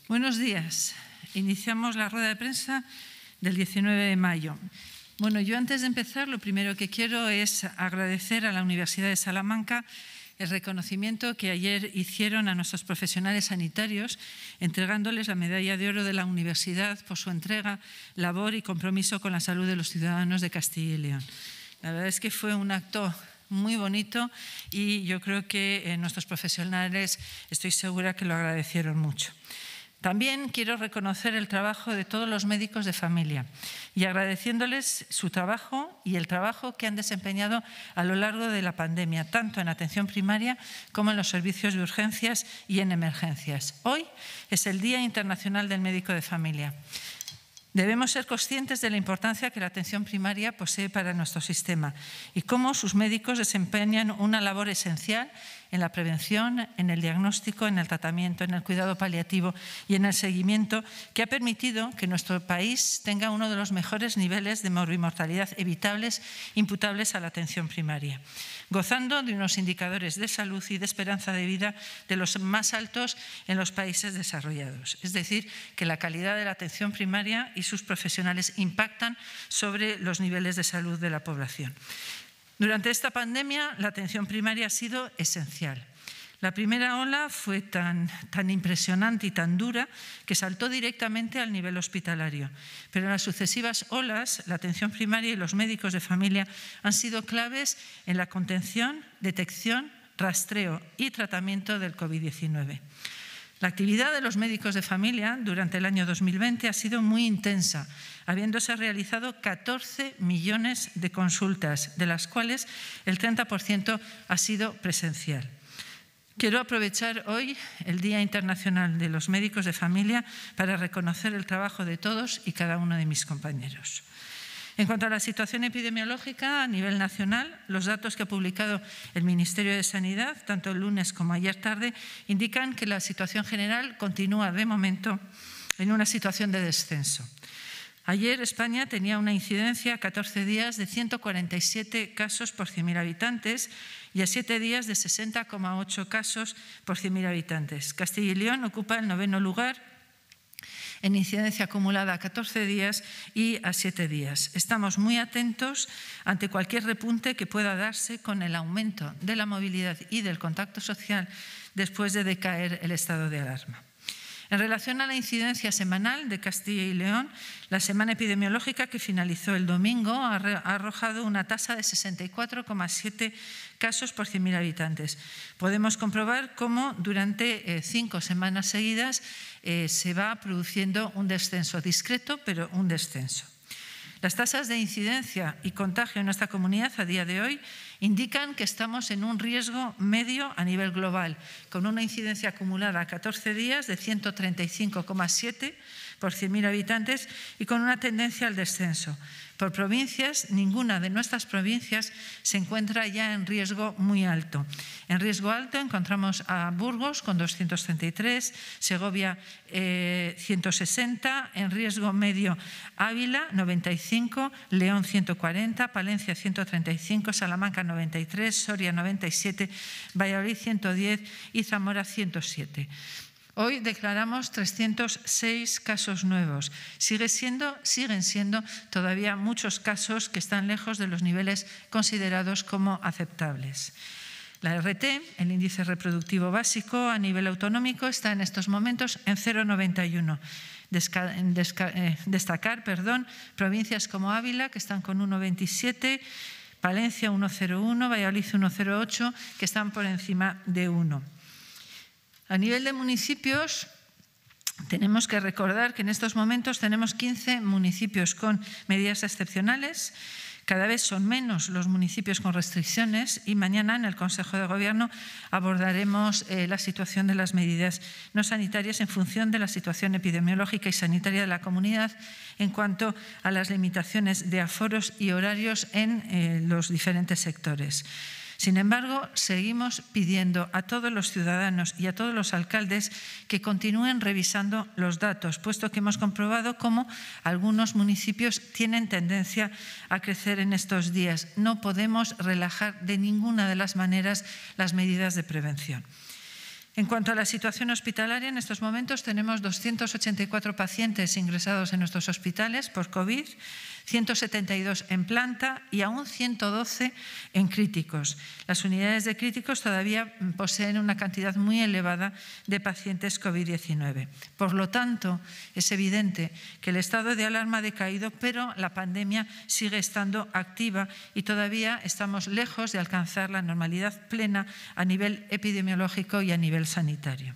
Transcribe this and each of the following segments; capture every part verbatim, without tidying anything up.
Buenos días. Iniciamos la rueda de prensa del diecinueve de mayo. Bueno, yo antes de empezar, lo primero que quiero es agradecer a la Universidad de Salamanca el reconocimiento que ayer hicieron a nuestros profesionales sanitarios, entregándoles la medalla de oro de la universidad por su entrega, labor y compromiso con la salud de los ciudadanos de Castilla y León. La verdad es que fue un acto muy bonito y yo creo que eh, nuestros profesionales, estoy segura que lo agradecieron mucho. También quiero reconocer el trabajo de todos los médicos de familia y agradeciéndoles su trabajo y el trabajo que han desempeñado a lo largo de la pandemia, tanto en atención primaria como en los servicios de urgencias y en emergencias. Hoy es el Día Internacional del Médico de Familia. Debemos ser conscientes de la importancia que la atención primaria posee para nuestro sistema y cómo sus médicos desempeñan una labor esencial en la prevención, en el diagnóstico, en el tratamiento, en el cuidado paliativo y en el seguimiento, que ha permitido que nuestro país tenga uno de los mejores niveles de morbimortalidad evitables imputables a la atención primaria, gozando de unos indicadores de salud y de esperanza de vida de los más altos en los países desarrollados. Es decir, que la calidad de la atención primaria y sus profesionales impactan sobre los niveles de salud de la población. Durante esta pandemia, la atención primaria ha sido esencial. La primera ola fue tan, tan impresionante y tan dura que saltó directamente al nivel hospitalario. Pero en las sucesivas olas, la atención primaria y los médicos de familia han sido claves en la contención, detección, rastreo y tratamiento del COVID diecinueve. La actividad de los médicos de familia durante el año dos mil veinte ha sido muy intensa, habiéndose realizado catorce millones de consultas, de las cuales el treinta por ciento ha sido presencial. Quiero aprovechar hoy el Día Internacional de los Médicos de Familia para reconocer el trabajo de todos y cada uno de mis compañeros. En cuanto a la situación epidemiológica a nivel nacional, los datos que ha publicado el Ministerio de Sanidad, tanto el lunes como ayer tarde, indican que la situación general continúa de momento en una situación de descenso. Ayer España tenía una incidencia a catorce días de ciento cuarenta y siete casos por cien mil habitantes y a siete días de sesenta coma ocho casos por cien mil habitantes. Castilla y León ocupa el noveno lugar en incidencia acumulada a catorce días y a siete días. Estamos muy atentos ante cualquier repunte que pueda darse con el aumento de la movilidad y del contacto social después de decaer el estado de alarma. En relación a la incidencia semanal de Castilla y León, la semana epidemiológica que finalizó el domingo ha arrojado una tasa de sesenta y cuatro coma siete casos por cien mil habitantes. Podemos comprobar cómo durante eh, cinco semanas seguidas eh, se va produciendo un descenso discreto, pero un descenso. Las tasas de incidencia y contagio en nuestra comunidad a día de hoy indican que estamos en un riesgo medio a nivel global, con una incidencia acumulada a catorce días de ciento treinta y cinco coma siete por cien mil habitantes y con una tendencia al descenso. Por provincias, ninguna de nuestras provincias se encuentra ya en riesgo muy alto. En riesgo alto encontramos a Burgos con doscientos treinta y tres, Segovia eh, ciento sesenta, en riesgo medio Ávila noventa y cinco, León ciento cuarenta, Palencia ciento treinta y cinco, Salamanca noventa y tres, Soria noventa y siete, Valladolid ciento diez y Zamora ciento siete. Hoy declaramos trescientos seis casos nuevos. Sigue siendo, siguen siendo todavía muchos casos que están lejos de los niveles considerados como aceptables. La R T, el índice reproductivo básico a nivel autonómico, está en estos momentos en cero coma noventa y uno. Desca, desca, eh, destacar perdón, provincias como Ávila, que están con uno coma veintisiete, Palencia uno coma cero uno, Valladolid uno coma cero ocho, que están por encima de uno. A nivel de municipios, tenemos que recordar que en estos momentos tenemos quince municipios con medidas excepcionales. Cada vez son menos los municipios con restricciones y mañana en el Consejo de Gobierno abordaremos eh, la situación de las medidas no sanitarias en función de la situación epidemiológica y sanitaria de la comunidad en cuanto a las limitaciones de aforos y horarios en eh, los diferentes sectores. Sin embargo, seguimos pidiendo a todos los ciudadanos y a todos los alcaldes que continúen revisando los datos, puesto que hemos comprobado cómo algunos municipios tienen tendencia a crecer en estos días. No podemos relajar de ninguna de las maneras las medidas de prevención. En cuanto a la situación hospitalaria, en estos momentos tenemos doscientos ochenta y cuatro pacientes ingresados en nuestros hospitales por COVID, ciento setenta y dos en planta y aún ciento doce en críticos. Las unidades de críticos todavía poseen una cantidad muy elevada de pacientes COVID diecinueve. Por lo tanto, es evidente que el estado de alarma ha decaído, pero la pandemia sigue estando activa y todavía estamos lejos de alcanzar la normalidad plena a nivel epidemiológico y a nivel sanitario.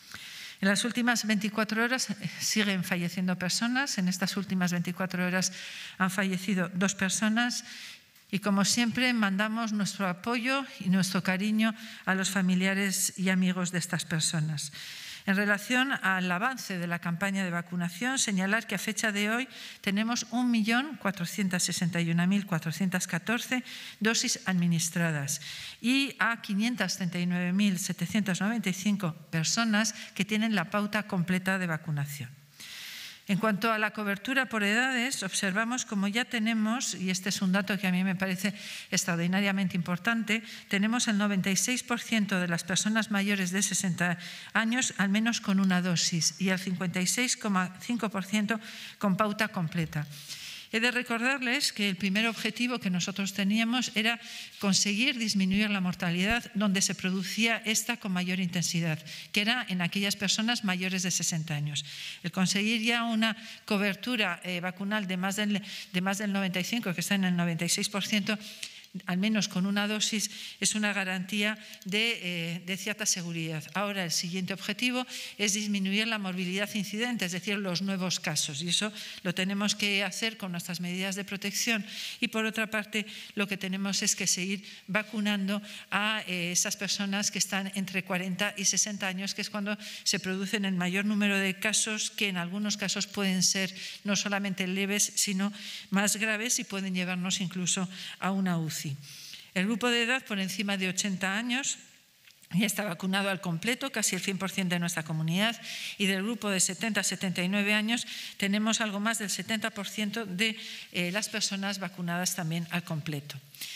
En las últimas veinticuatro horas siguen falleciendo personas. En estas últimas veinticuatro horas han fallecido dos personas y, como siempre, mandamos nuestro apoyo y nuestro cariño a los familiares y amigos de estas personas. En relación al avance de la campaña de vacunación, señalar que a fecha de hoy tenemos un millón cuatrocientos sesenta y una mil cuatrocientos catorce dosis administradas y a quinientos treinta y nueve mil setecientos noventa y cinco personas que tienen la pauta completa de vacunación. En cuanto a la cobertura por edades, observamos como ya tenemos, y este es un dato que a mí me parece extraordinariamente importante, tenemos el noventa y seis por ciento de las personas mayores de sesenta años al menos con una dosis y el cincuenta y seis coma cinco por ciento con pauta completa. He de recordarles que el primer objetivo que nosotros teníamos era conseguir disminuir la mortalidad donde se producía esta con mayor intensidad, que era en aquellas personas mayores de sesenta años. El conseguir ya una cobertura eh, vacunal de más, del, de más del noventa y cinco por ciento, que está en el noventa y seis por ciento, al menos con una dosis, es una garantía de, eh, de cierta seguridad. Ahora, el siguiente objetivo es disminuir la morbilidad incidente, es decir, los nuevos casos. Y eso lo tenemos que hacer con nuestras medidas de protección. Y, por otra parte, lo que tenemos es que seguir vacunando a eh, esas personas que están entre cuarenta y sesenta años, que es cuando se producen el mayor número de casos, que en algunos casos pueden ser no solamente leves, sino más graves y pueden llevarnos incluso a una U C I. El grupo de edad por encima de ochenta años ya está vacunado al completo, casi el cien por ciento de nuestra comunidad, y del grupo de setenta a setenta y nueve años tenemos algo más del setenta por ciento de eh, las personas vacunadas también al completo.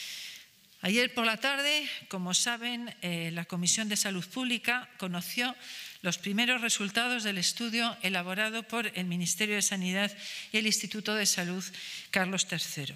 Ayer por la tarde, como saben, eh, la Comisión de Salud Pública conoció los primeros resultados del estudio elaborado por el Ministerio de Sanidad y el Instituto de Salud Carlos tercero.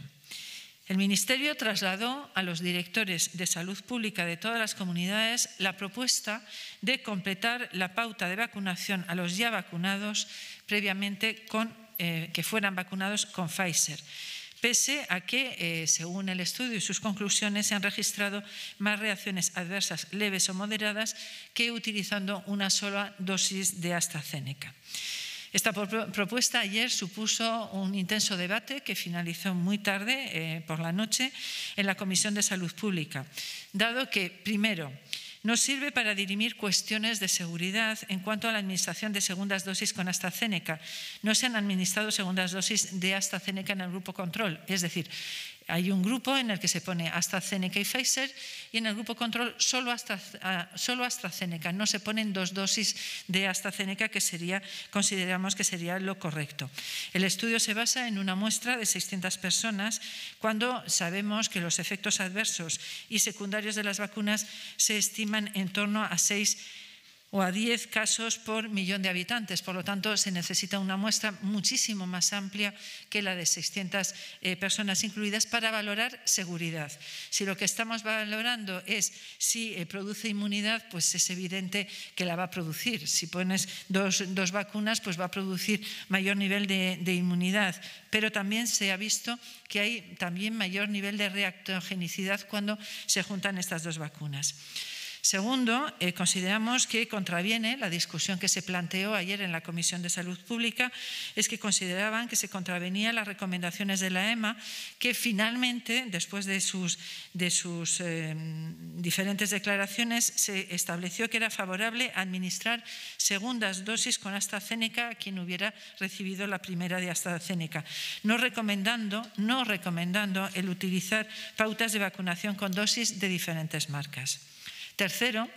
El Ministerio trasladó a los directores de salud pública de todas las comunidades la propuesta de completar la pauta de vacunación a los ya vacunados previamente con, eh, que fueran vacunados con Pfizer, pese a que, eh, según el estudio y sus conclusiones, se han registrado más reacciones adversas leves o moderadas que utilizando una sola dosis de AstraZeneca. Esta propuesta ayer supuso un intenso debate que finalizó muy tarde, eh, por la noche, en la Comisión de Salud Pública, dado que, primero, nos sirve para dirimir cuestiones de seguridad en cuanto a la administración de segundas dosis con AstraZeneca. No se han administrado segundas dosis de AstraZeneca en el grupo control, es decir, hay un grupo en el que se pone AstraZeneca y Pfizer y en el grupo control solo, Astra, solo AstraZeneca. No se ponen dos dosis de AstraZeneca, que sería, consideramos que sería lo correcto. El estudio se basa en una muestra de seiscientas personas cuando sabemos que los efectos adversos y secundarios de las vacunas se estiman en torno a seis o a diez casos por millón de habitantes. Por lo tanto, se necesita una muestra muchísimo más amplia que la de seiscientas eh, personas incluidas para valorar seguridad. Si lo que estamos valorando es si eh, produce inmunidad, pues es evidente que la va a producir. Si pones dos, dos vacunas, pues va a producir mayor nivel de, de inmunidad. Pero también se ha visto que hay también mayor nivel de reactogenicidad cuando se juntan estas dos vacunas. Segundo, eh, consideramos que contraviene la discusión que se planteó ayer en la Comisión de Salud Pública, es que consideraban que se contravenían las recomendaciones de la E M A, que finalmente, después de sus, de sus eh, diferentes declaraciones, se estableció que era favorable administrar segundas dosis con AstraZeneca a quien hubiera recibido la primera de AstraZeneca, no recomendando, no recomendando el utilizar pautas de vacunación con dosis de diferentes marcas. Tercero,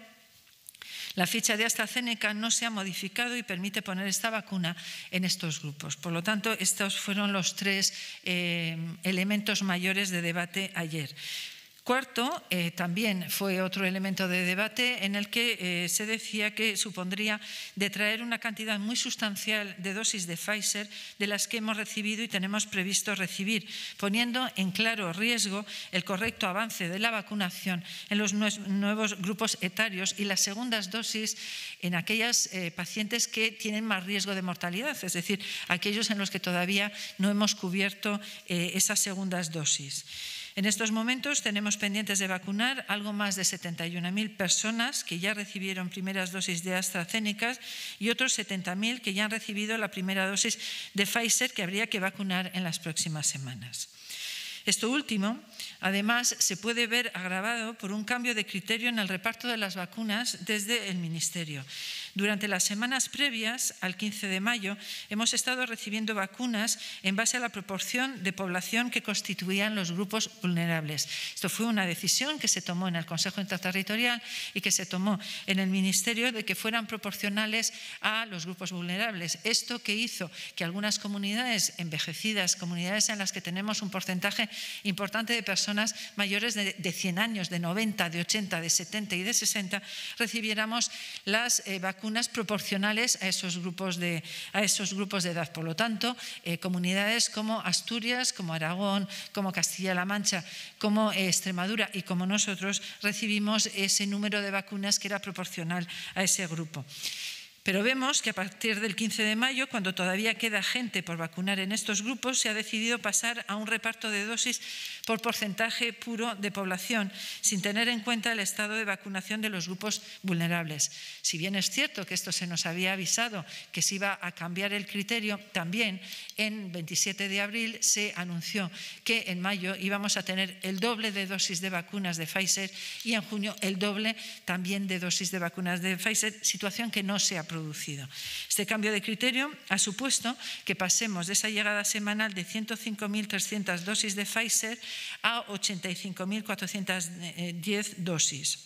la ficha de AstraZeneca no se ha modificado y permite poner esta vacuna en estos grupos. Por lo tanto, estos fueron los tres eh, elementos mayores de debate ayer. Cuarto, eh, también fue otro elemento de debate en el que eh, se decía que supondría detraer una cantidad muy sustancial de dosis de Pfizer de las que hemos recibido y tenemos previsto recibir, poniendo en claro riesgo el correcto avance de la vacunación en los nuevos grupos etarios y las segundas dosis en aquellas eh, pacientes que tienen más riesgo de mortalidad, es decir, aquellos en los que todavía no hemos cubierto eh, esas segundas dosis. En estos momentos tenemos pendientes de vacunar algo más de setenta y una mil personas que ya recibieron primeras dosis de AstraZeneca y otros setenta mil que ya han recibido la primera dosis de Pfizer que habría que vacunar en las próximas semanas. Esto último, además, se puede ver agravado por un cambio de criterio en el reparto de las vacunas desde el Ministerio. Durante las semanas previas al quince de mayo hemos estado recibiendo vacunas en base a la proporción de población que constituían los grupos vulnerables. Esto fue una decisión que se tomó en el Consejo Interterritorial y que se tomó en el Ministerio de que fueran proporcionales a los grupos vulnerables. Esto que hizo que algunas comunidades envejecidas, comunidades en las que tenemos un porcentaje importante de personas mayores de, de cien años, de noventa, de ochenta, de setenta y de sesenta, recibiéramos las eh, vacunas proporcionales a esos grupos de, a esos grupos de edad. Por lo tanto, eh, comunidades como Asturias, como Aragón, como Castilla-La Mancha, como eh, Extremadura y como nosotros recibimos ese número de vacunas que era proporcional a ese grupo. Pero vemos que a partir del quince de mayo, cuando todavía queda gente por vacunar en estos grupos, se ha decidido pasar a un reparto de dosis por porcentaje puro de población, sin tener en cuenta el estado de vacunación de los grupos vulnerables. Si bien es cierto que esto se nos había avisado que se iba a cambiar el criterio, también en veintisiete de abril se anunció que en mayo íbamos a tener el doble de dosis de vacunas de Pfizer y en junio el doble también de dosis de vacunas de Pfizer, situación que no se ha producido. Este cambio de criterio ha supuesto que pasemos de esa llegada semanal de ciento cinco mil trescientas dosis de Pfizer a ochenta y cinco mil cuatrocientas diez dosis.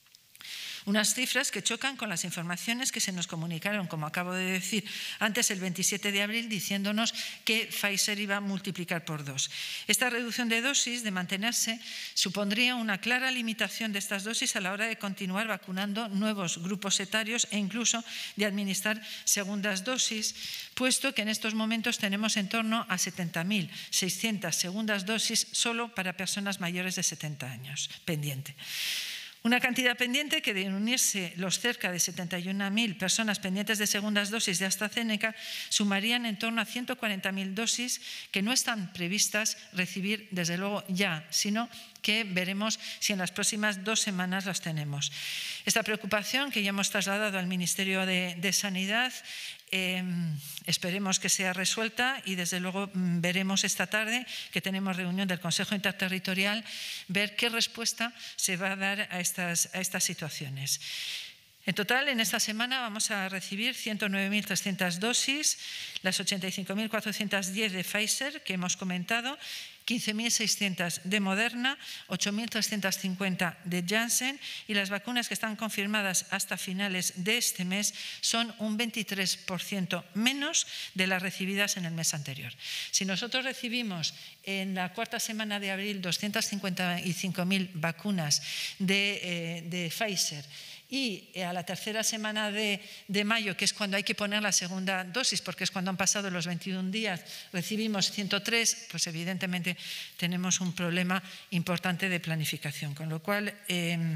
Unas cifras que chocan con las informaciones que se nos comunicaron, como acabo de decir antes, el veintisiete de abril, diciéndonos que Pfizer iba a multiplicar por dos. Esta reducción de dosis, de mantenerse, supondría una clara limitación de estas dosis a la hora de continuar vacunando nuevos grupos etarios e incluso de administrar segundas dosis, puesto que en estos momentos tenemos en torno a setenta mil seiscientas segundas dosis solo para personas mayores de setenta años pendiente. Una cantidad pendiente que, de unirse los cerca de setenta y una mil personas pendientes de segundas dosis de AstraZeneca, sumarían en torno a ciento cuarenta mil dosis que no están previstas recibir desde luego ya, sino que veremos si en las próximas dos semanas las tenemos. Esta preocupación que ya hemos trasladado al Ministerio de, de Sanidad, Eh, esperemos que sea resuelta y desde luego veremos esta tarde que tenemos reunión del Consejo Interterritorial, ver qué respuesta se va a dar a estas, a estas situaciones. En total, en esta semana vamos a recibir ciento nueve mil trescientas dosis, las ochenta y cinco mil cuatrocientas diez de Pfizer que hemos comentado, quince mil seiscientas de Moderna, ocho mil trescientas cincuenta de Janssen y las vacunas que están confirmadas hasta finales de este mes son un veintitrés por ciento menos de las recibidas en el mes anterior. Si nosotros recibimos en la cuarta semana de abril doscientas cincuenta y cinco mil vacunas de, eh, de Pfizer, y a la tercera semana de, de mayo, que es cuando hay que poner la segunda dosis, porque es cuando han pasado los veintiún días, recibimos ciento tres, pues evidentemente tenemos un problema importante de planificación. Con lo cual, eh,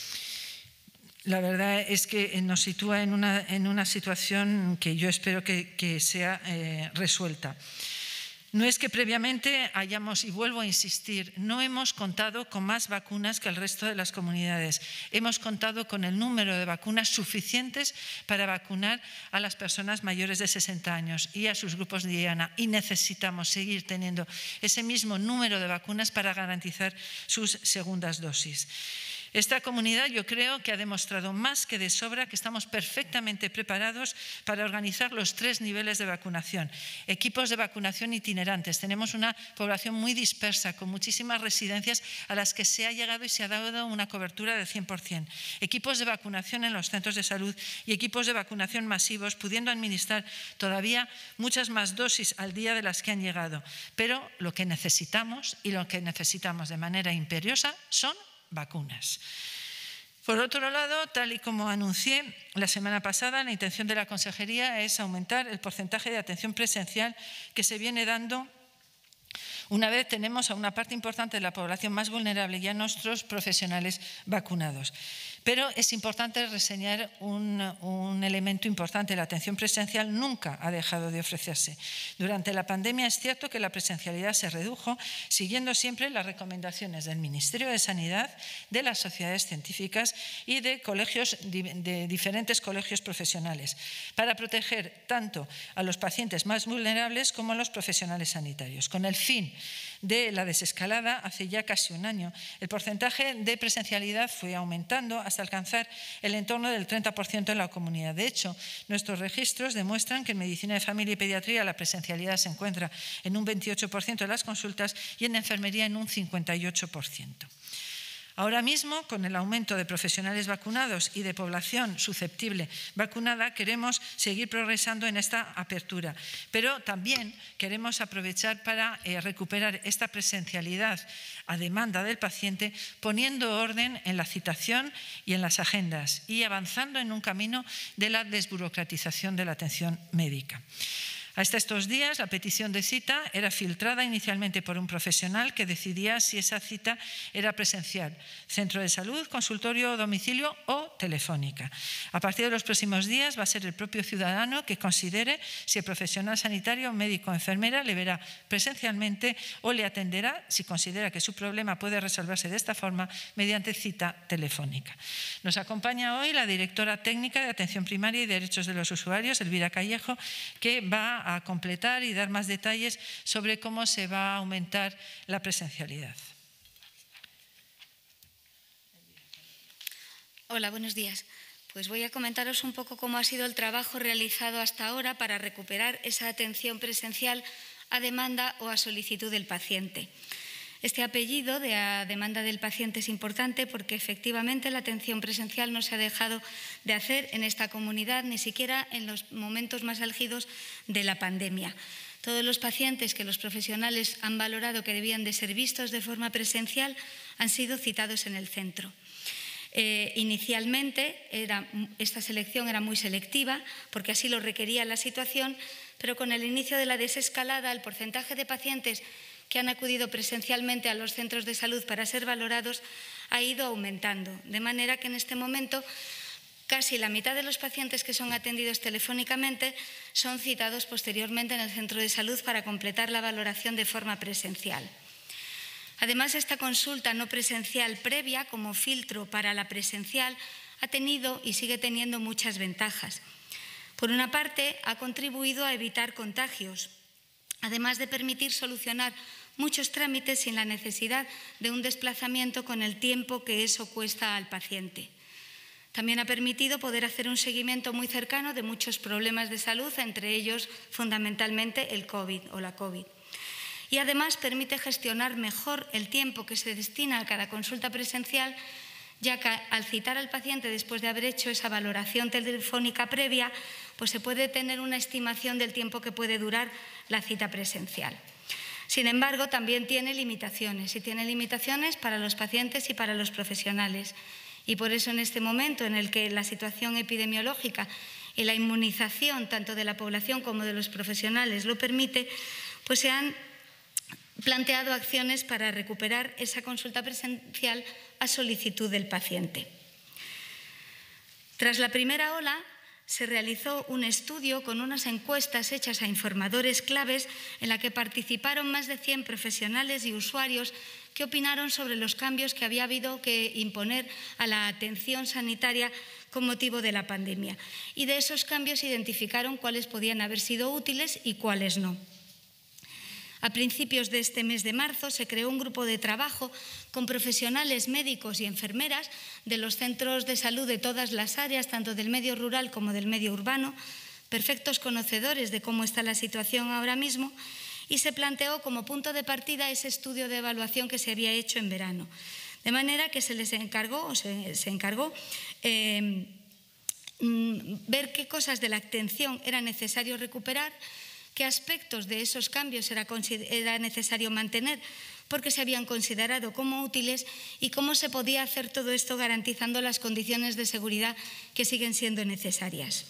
la verdad es que nos sitúa en una, en una situación que yo espero que, que sea eh, resuelta. No es que previamente hayamos, y vuelvo a insistir, no hemos contado con más vacunas que el resto de las comunidades. Hemos contado con el número de vacunas suficientes para vacunar a las personas mayores de sesenta años y a sus grupos de diana. Y necesitamos seguir teniendo ese mismo número de vacunas para garantizar sus segundas dosis. Esta comunidad yo creo que ha demostrado más que de sobra que estamos perfectamente preparados para organizar los tres niveles de vacunación. Equipos de vacunación itinerantes. Tenemos una población muy dispersa, con muchísimas residencias a las que se ha llegado y se ha dado una cobertura del cien por cien. Equipos de vacunación en los centros de salud y equipos de vacunación masivos, pudiendo administrar todavía muchas más dosis al día de las que han llegado. Pero lo que necesitamos y lo que necesitamos de manera imperiosa son vacunas. Por otro lado, tal y como anuncié la semana pasada, la intención de la Consejería es aumentar el porcentaje de atención presencial que se viene dando una vez tenemos a una parte importante de la población más vulnerable y a nuestros profesionales vacunados. Pero es importante reseñar un, un elemento importante. La atención presencial nunca ha dejado de ofrecerse. Durante la pandemia es cierto que la presencialidad se redujo, siguiendo siempre las recomendaciones del Ministerio de Sanidad, de las sociedades científicas y de, colegios, de diferentes colegios profesionales, para proteger tanto a los pacientes más vulnerables como a los profesionales sanitarios. Con el fin de la desescalada, hace ya casi un año, el porcentaje de presencialidad fue aumentando hasta alcanzar el entorno del treinta por ciento en la comunidad. De hecho, nuestros registros demuestran que en medicina de familia y pediatría la presencialidad se encuentra en un veintiocho por ciento de las consultas y en enfermería en un cincuenta y ocho por ciento. Ahora mismo, con el aumento de profesionales vacunados y de población susceptible vacunada, queremos seguir progresando en esta apertura, pero también queremos aprovechar para eh, recuperar esta presencialidad a demanda del paciente, poniendo orden en la citación y en las agendas y avanzando en un camino de la desburocratización de la atención médica. Hasta estos días, la petición de cita era filtrada inicialmente por un profesional que decidía si esa cita era presencial, centro de salud, consultorio, domicilio o telefónica. A partir de los próximos días va a ser el propio ciudadano que considere si el profesional sanitario, médico o enfermera le verá presencialmente o le atenderá si considera que su problema puede resolverse de esta forma mediante cita telefónica. Nos acompaña hoy la directora técnica de Atención Primaria y Derechos de los Usuarios, Elvira Callejo, que va a completar y dar más detalles sobre cómo se va a aumentar la presencialidad. Hola, buenos días. Pues voy a comentaros un poco cómo ha sido el trabajo realizado hasta ahora para recuperar esa atención presencial a demanda o a solicitud del paciente. Este apellido de a demanda del paciente es importante porque efectivamente la atención presencial no se ha dejado de hacer en esta comunidad, ni siquiera en los momentos más álgidos de la pandemia. Todos los pacientes que los profesionales han valorado que debían de ser vistos de forma presencial han sido citados en el centro. Eh, inicialmente era, esta selección era muy selectiva porque así lo requería la situación, pero con el inicio de la desescalada el porcentaje de pacientes que han acudido presencialmente a los centros de salud para ser valorados ha ido aumentando, de manera que en este momento casi la mitad de los pacientes que son atendidos telefónicamente son citados posteriormente en el centro de salud para completar la valoración de forma presencial. Además, esta consulta no presencial previa como filtro para la presencial ha tenido y sigue teniendo muchas ventajas. Por una parte, ha contribuido a evitar contagios, además de permitir solucionar muchos trámites sin la necesidad de un desplazamiento con el tiempo que eso cuesta al paciente. También ha permitido poder hacer un seguimiento muy cercano de muchos problemas de salud, entre ellos fundamentalmente el COVID o la COVID. Y además permite gestionar mejor el tiempo que se destina a cada consulta presencial, ya que al citar al paciente después de haber hecho esa valoración telefónica previa, pues se puede tener una estimación del tiempo que puede durar la cita presencial. Sin embargo, también tiene limitaciones, y tiene limitaciones para los pacientes y para los profesionales. Y por eso en este momento en el que la situación epidemiológica y la inmunización tanto de la población como de los profesionales lo permite, pues se han planteado acciones para recuperar esa consulta presencial a solicitud del paciente. Tras la primera ola, se realizó un estudio con unas encuestas hechas a informadores claves en la que participaron más de cien profesionales y usuarios que opinaron sobre los cambios que había habido que imponer a la atención sanitaria con motivo de la pandemia. Y de esos cambios identificaron cuáles podían haber sido útiles y cuáles no. A principios de este mes de marzo se creó un grupo de trabajo con profesionales médicos y enfermeras de los centros de salud de todas las áreas, tanto del medio rural como del medio urbano, perfectos conocedores de cómo está la situación ahora mismo, y se planteó como punto de partida ese estudio de evaluación que se había hecho en verano. De manera que se les encargó, o se, se encargó eh, ver qué cosas de la atención era necesario recuperar, qué aspectos de esos cambios era, era necesario mantener porque se habían considerado como útiles y cómo se podía hacer todo esto garantizando las condiciones de seguridad que siguen siendo necesarias.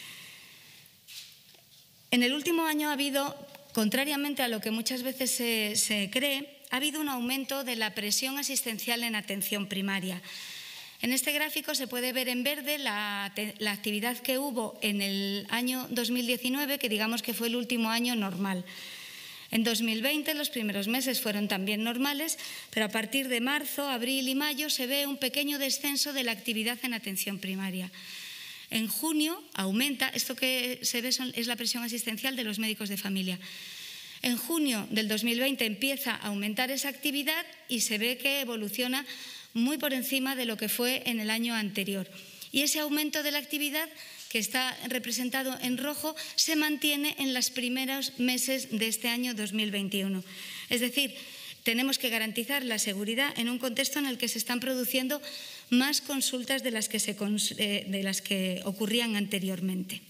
En el último año ha habido, contrariamente a lo que muchas veces se, se cree, ha habido un aumento de la presión asistencial en atención primaria. En este gráfico se puede ver en verde la, la actividad que hubo en el año dos mil diecinueve, que digamos que fue el último año normal. En dos mil veinte los primeros meses fueron también normales, pero a partir de marzo, abril y mayo se ve un pequeño descenso de la actividad en atención primaria. En junio aumenta, esto que se ve son, es la presión asistencial de los médicos de familia. En junio del dos mil veinte empieza a aumentar esa actividad y se ve que evoluciona muy por encima de lo que fue en el año anterior. Y ese aumento de la actividad, que está representado en rojo, se mantiene en los primeros meses de este año dos mil veintiuno. Es decir, tenemos que garantizar la seguridad en un contexto en el que se están produciendo más consultas de las que, se, de las que ocurrían anteriormente.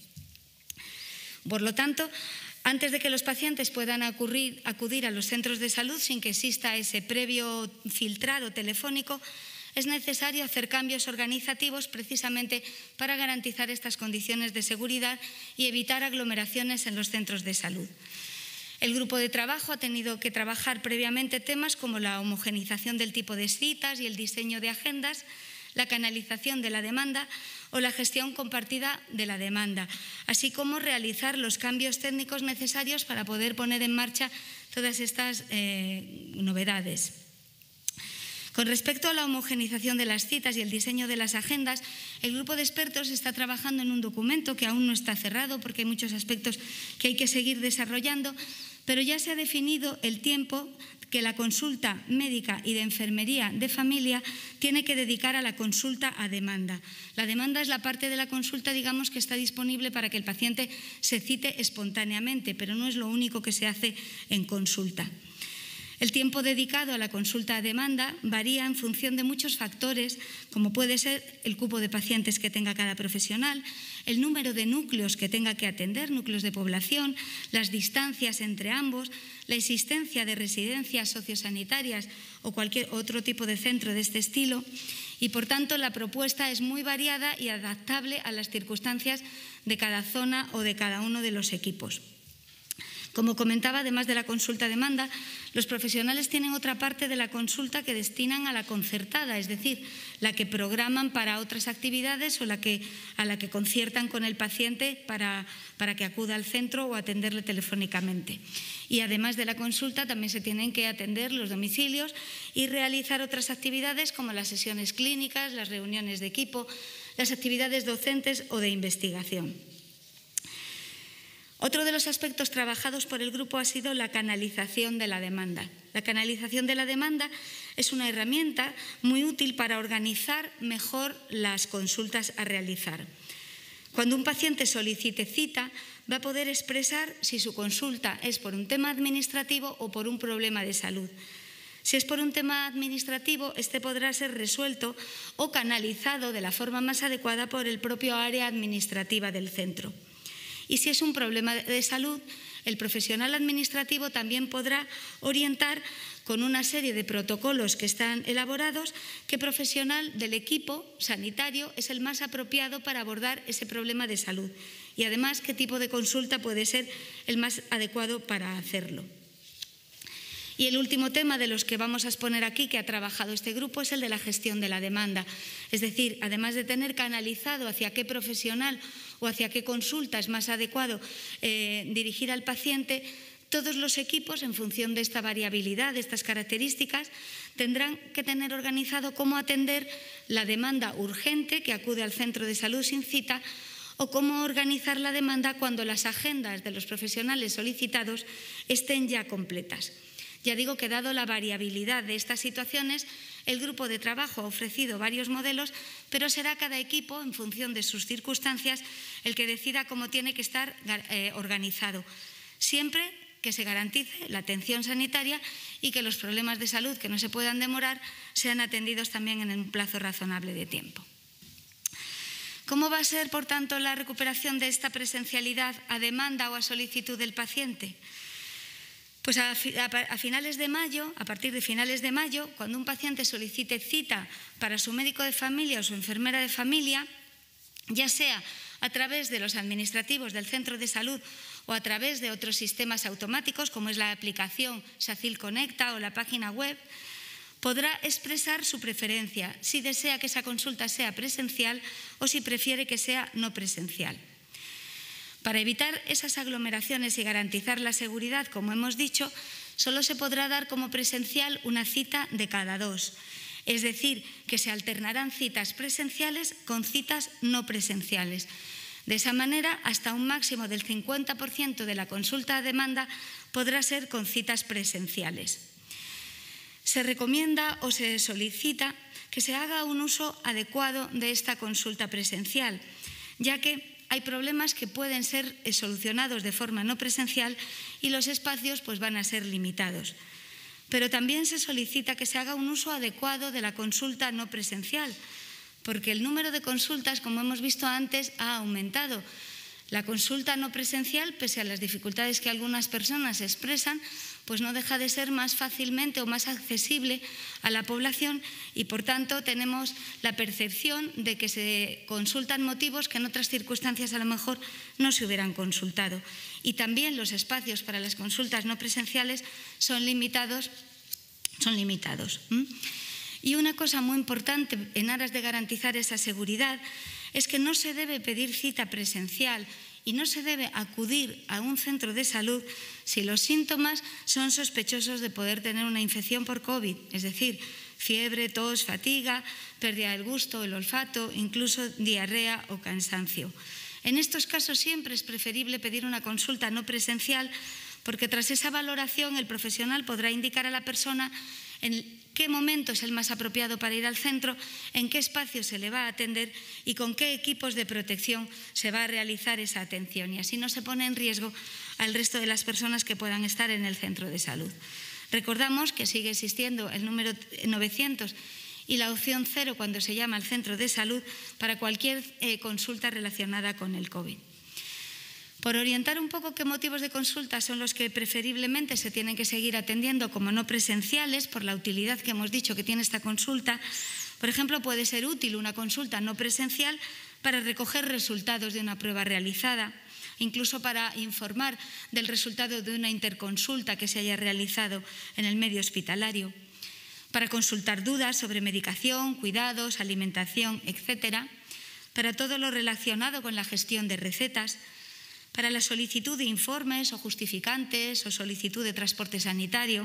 Por lo tanto, antes de que los pacientes puedan acudir, acudir a los centros de salud sin que exista ese previo filtrado telefónico, es necesario hacer cambios organizativos precisamente para garantizar estas condiciones de seguridad y evitar aglomeraciones en los centros de salud. El grupo de trabajo ha tenido que trabajar previamente temas como la homogenización del tipo de citas y el diseño de agendas, la canalización de la demanda o la gestión compartida de la demanda, así como realizar los cambios técnicos necesarios para poder poner en marcha todas estas eh, novedades. Con respecto a la homogenización de las citas y el diseño de las agendas, el grupo de expertos está trabajando en un documento que aún no está cerrado porque hay muchos aspectos que hay que seguir desarrollando, pero ya se ha definido el tiempo que la consulta médica y de enfermería de familia tiene que dedicar a la consulta a demanda. La demanda es la parte de la consulta, digamos, que está disponible para que el paciente se cite espontáneamente, pero no es lo único que se hace en consulta. El tiempo dedicado a la consulta a demanda varía en función de muchos factores, como puede ser el cupo de pacientes que tenga cada profesional, el número de núcleos que tenga que atender, núcleos de población, las distancias entre ambos, la existencia de residencias sociosanitarias o cualquier otro tipo de centro de este estilo, y por tanto la propuesta es muy variada y adaptable a las circunstancias de cada zona o de cada uno de los equipos. Como comentaba, además de la consulta a demanda, los profesionales tienen otra parte de la consulta que destinan a la concertada, es decir, la que programan para otras actividades o la que, a la que conciertan con el paciente para, para que acuda al centro o atenderle telefónicamente. Y además de la consulta también se tienen que atender los domicilios y realizar otras actividades como las sesiones clínicas, las reuniones de equipo, las actividades docentes o de investigación. Otro de los aspectos trabajados por el grupo ha sido la canalización de la demanda. La canalización de la demanda es una herramienta muy útil para organizar mejor las consultas a realizar. Cuando un paciente solicite cita, va a poder expresar si su consulta es por un tema administrativo o por un problema de salud. Si es por un tema administrativo, este podrá ser resuelto o canalizado de la forma más adecuada por el propio área administrativa del centro. Y si es un problema de salud, el profesional administrativo también podrá orientar con una serie de protocolos que están elaborados qué profesional del equipo sanitario es el más apropiado para abordar ese problema de salud y además qué tipo de consulta puede ser el más adecuado para hacerlo. Y el último tema de los que vamos a exponer aquí que ha trabajado este grupo es el de la gestión de la demanda. Es decir, además de tener canalizado hacia qué profesional o hacia qué consulta es más adecuado eh, dirigir al paciente, todos los equipos, en función de esta variabilidad, de estas características, tendrán que tener organizado cómo atender la demanda urgente que acude al centro de salud sin cita o cómo organizar la demanda cuando las agendas de los profesionales solicitados estén ya completas. Ya digo que, dado la variabilidad de estas situaciones, el grupo de trabajo ha ofrecido varios modelos, pero será cada equipo, en función de sus circunstancias, el que decida cómo tiene que estar eh, organizado, siempre que se garantice la atención sanitaria y que los problemas de salud que no se puedan demorar sean atendidos también en un plazo razonable de tiempo. ¿Cómo va a ser, por tanto, la recuperación de esta presencialidad a demanda o a solicitud del paciente? Pues a, a finales de mayo, a partir de finales de mayo, cuando un paciente solicite cita para su médico de familia o su enfermera de familia, ya sea a través de los administrativos del centro de salud o a través de otros sistemas automáticos, como es la aplicación SACIL Conecta o la página web, podrá expresar su preferencia, si desea que esa consulta sea presencial o si prefiere que sea no presencial. Para evitar esas aglomeraciones y garantizar la seguridad, como hemos dicho, solo se podrá dar como presencial una cita de cada dos. Es decir, que se alternarán citas presenciales con citas no presenciales. De esa manera, hasta un máximo del cincuenta por ciento de la consulta a demanda podrá ser con citas presenciales. Se recomienda o se solicita que se haga un uso adecuado de esta consulta presencial, ya que hay problemas que pueden ser solucionados de forma no presencial y los espacios pues, van a ser limitados. Pero también se solicita que se haga un uso adecuado de la consulta no presencial, porque el número de consultas, como hemos visto antes, ha aumentado. La consulta no presencial, pese a las dificultades que algunas personas expresan, pues no deja de ser más fácilmente o más accesible a la población y, por tanto, tenemos la percepción de que se consultan motivos que en otras circunstancias a lo mejor no se hubieran consultado. Y también los espacios para las consultas no presenciales son limitados. Son limitados. ¿Mm? Y una cosa muy importante en aras de garantizar esa seguridad es que no se debe pedir cita presencial y no se debe acudir a un centro de salud si los síntomas son sospechosos de poder tener una infección por COVID, es decir, fiebre, tos, fatiga, pérdida del gusto, el olfato, incluso diarrea o cansancio. En estos casos siempre es preferible pedir una consulta no presencial porque tras esa valoración el profesional podrá indicar a la persona en qué momento es el más apropiado para ir al centro, en qué espacio se le va a atender y con qué equipos de protección se va a realizar esa atención. Y así no se pone en riesgo al resto de las personas que puedan estar en el centro de salud. Recordamos que sigue existiendo el número novecientos y la opción cero cuando se llama al centro de salud para cualquier eh, consulta relacionada con el COVID. Por orientar un poco qué motivos de consulta son los que preferiblemente se tienen que seguir atendiendo como no presenciales por la utilidad que hemos dicho que tiene esta consulta, por ejemplo, puede ser útil una consulta no presencial para recoger resultados de una prueba realizada, incluso para informar del resultado de una interconsulta que se haya realizado en el medio hospitalario, para consultar dudas sobre medicación, cuidados, alimentación, etcétera, para todo lo relacionado con la gestión de recetas, para la solicitud de informes o justificantes o solicitud de transporte sanitario,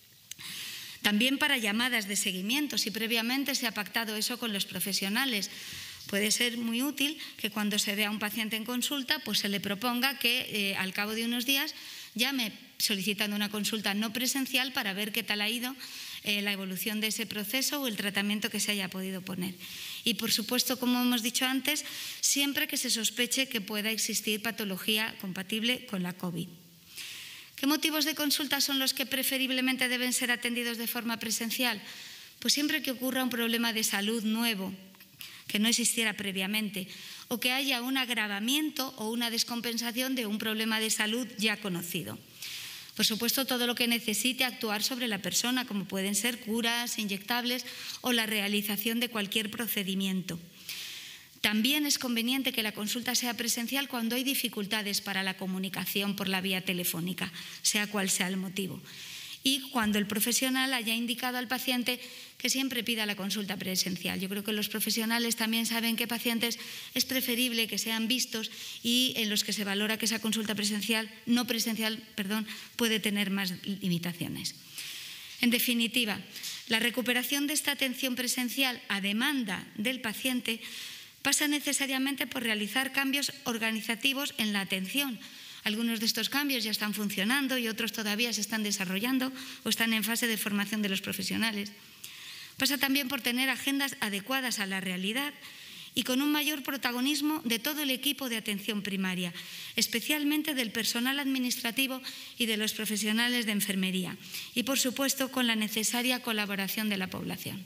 también para llamadas de seguimiento, si previamente se ha pactado eso con los profesionales. Puede ser muy útil que cuando se vea a un paciente en consulta, pues se le proponga que eh, al cabo de unos días llame solicitando una consulta no presencial para ver qué tal ha ido eh, la evolución de ese proceso o el tratamiento que se haya podido poner. Y, por supuesto, como hemos dicho antes, siempre que se sospeche que pueda existir patología compatible con la COVID. ¿Qué motivos de consulta son los que preferiblemente deben ser atendidos de forma presencial? Pues siempre que ocurra un problema de salud nuevo, que no existiera previamente, o que haya un agravamiento o una descompensación de un problema de salud ya conocido. Por supuesto, todo lo que necesite actuar sobre la persona, como pueden ser curas, inyectables o la realización de cualquier procedimiento. También es conveniente que la consulta sea presencial cuando hay dificultades para la comunicación por la vía telefónica, sea cual sea el motivo. Y cuando el profesional haya indicado al paciente que siempre pida la consulta presencial. Yo creo que los profesionales también saben qué pacientes es preferible que sean vistos y en los que se valora que esa consulta presencial, no presencial, perdón, puede tener más limitaciones. En definitiva, la recuperación de esta atención presencial a demanda del paciente pasa necesariamente por realizar cambios organizativos en la atención. Algunos de estos cambios ya están funcionando y otros todavía se están desarrollando o están en fase de formación de los profesionales. Pasa también por tener agendas adecuadas a la realidad y con un mayor protagonismo de todo el equipo de atención primaria, especialmente del personal administrativo y de los profesionales de enfermería, y por supuesto con la necesaria colaboración de la población.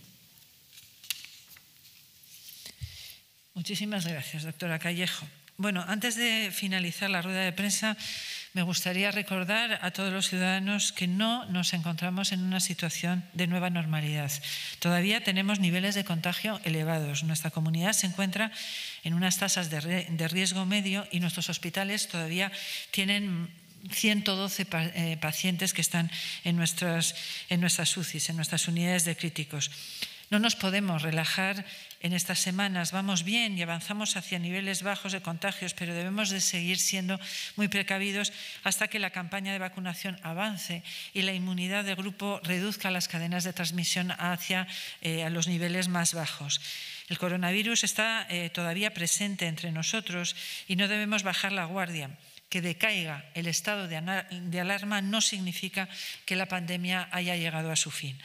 Muchísimas gracias, doctora Callejo. Bueno, antes de finalizar la rueda de prensa, me gustaría recordar a todos los ciudadanos que no nos encontramos en una situación de nueva normalidad. Todavía tenemos niveles de contagio elevados. Nuestra comunidad se encuentra en unas tasas de, de riesgo medio y nuestros hospitales todavía tienen ciento doce pacientes que están en nuestras, en nuestras U C Is, en nuestras unidades de críticos. No nos podemos relajar en estas semanas. Vamos bien y avanzamos hacia niveles bajos de contagios, pero debemos de seguir siendo muy precavidos hasta que la campaña de vacunación avance y la inmunidad de grupo reduzca las cadenas de transmisión hacia eh, a los niveles más bajos. El coronavirus está eh, todavía presente entre nosotros y no debemos bajar la guardia. Que decaiga el estado de, de alarma no significa que la pandemia haya llegado a su fin.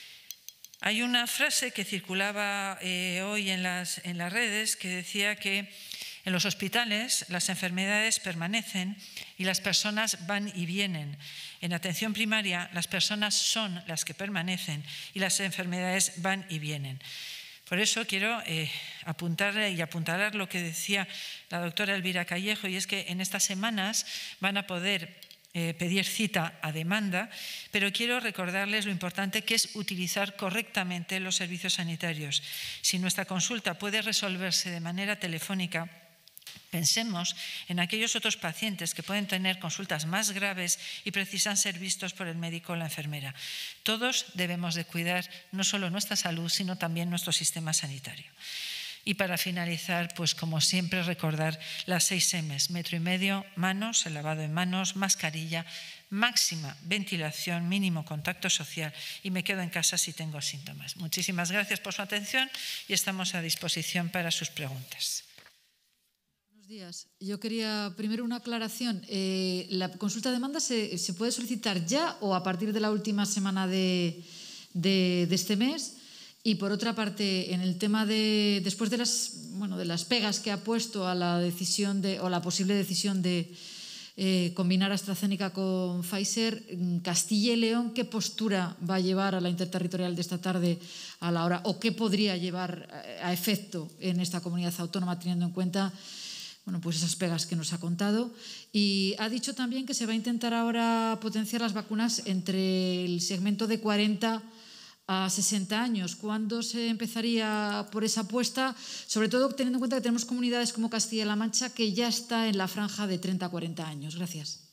Hay una frase que circulaba eh, hoy en las, en las redes que decía que en los hospitales las enfermedades permanecen y las personas van y vienen. En atención primaria las personas son las que permanecen y las enfermedades van y vienen. Por eso quiero eh, apuntar y apuntalar lo que decía la doctora Elvira Callejo, y es que en estas semanas van a poder Eh, pedir cita a demanda, pero quiero recordarles lo importante que es utilizar correctamente los servicios sanitarios. Si nuestra consulta puede resolverse de manera telefónica, pensemos en aquellos otros pacientes que pueden tener consultas más graves y precisan ser vistos por el médico o la enfermera. Todos debemos de cuidar no solo nuestra salud, sino también nuestro sistema sanitario. Y para finalizar, pues como siempre, recordar las seis M's, metro y medio, manos, el lavado de manos, mascarilla, máxima ventilación, mínimo contacto social y me quedo en casa si tengo síntomas. Muchísimas gracias por su atención y estamos a disposición para sus preguntas. Buenos días. Yo quería primero una aclaración. Eh, ¿La consulta de demanda se, se puede solicitar ya o a partir de la última semana de, de, de este mes? Y por otra parte, en el tema de, después de las, bueno, de las pegas que ha puesto a la decisión de, o la posible decisión de eh, combinar AstraZeneca con Pfizer, Castilla y León, ¿qué postura va a llevar a la interterritorial de esta tarde a la hora, o qué podría llevar a efecto en esta comunidad autónoma, teniendo en cuenta bueno, pues esas pegas que nos ha contado? Y ha dicho también que se va a intentar ahora potenciar las vacunas entre el segmento de cuarenta a sesenta años. ¿Cuándo se empezaría por esa apuesta? Sobre todo teniendo en cuenta que tenemos comunidades como Castilla-La Mancha que ya está en la franja de treinta a cuarenta años. Gracias.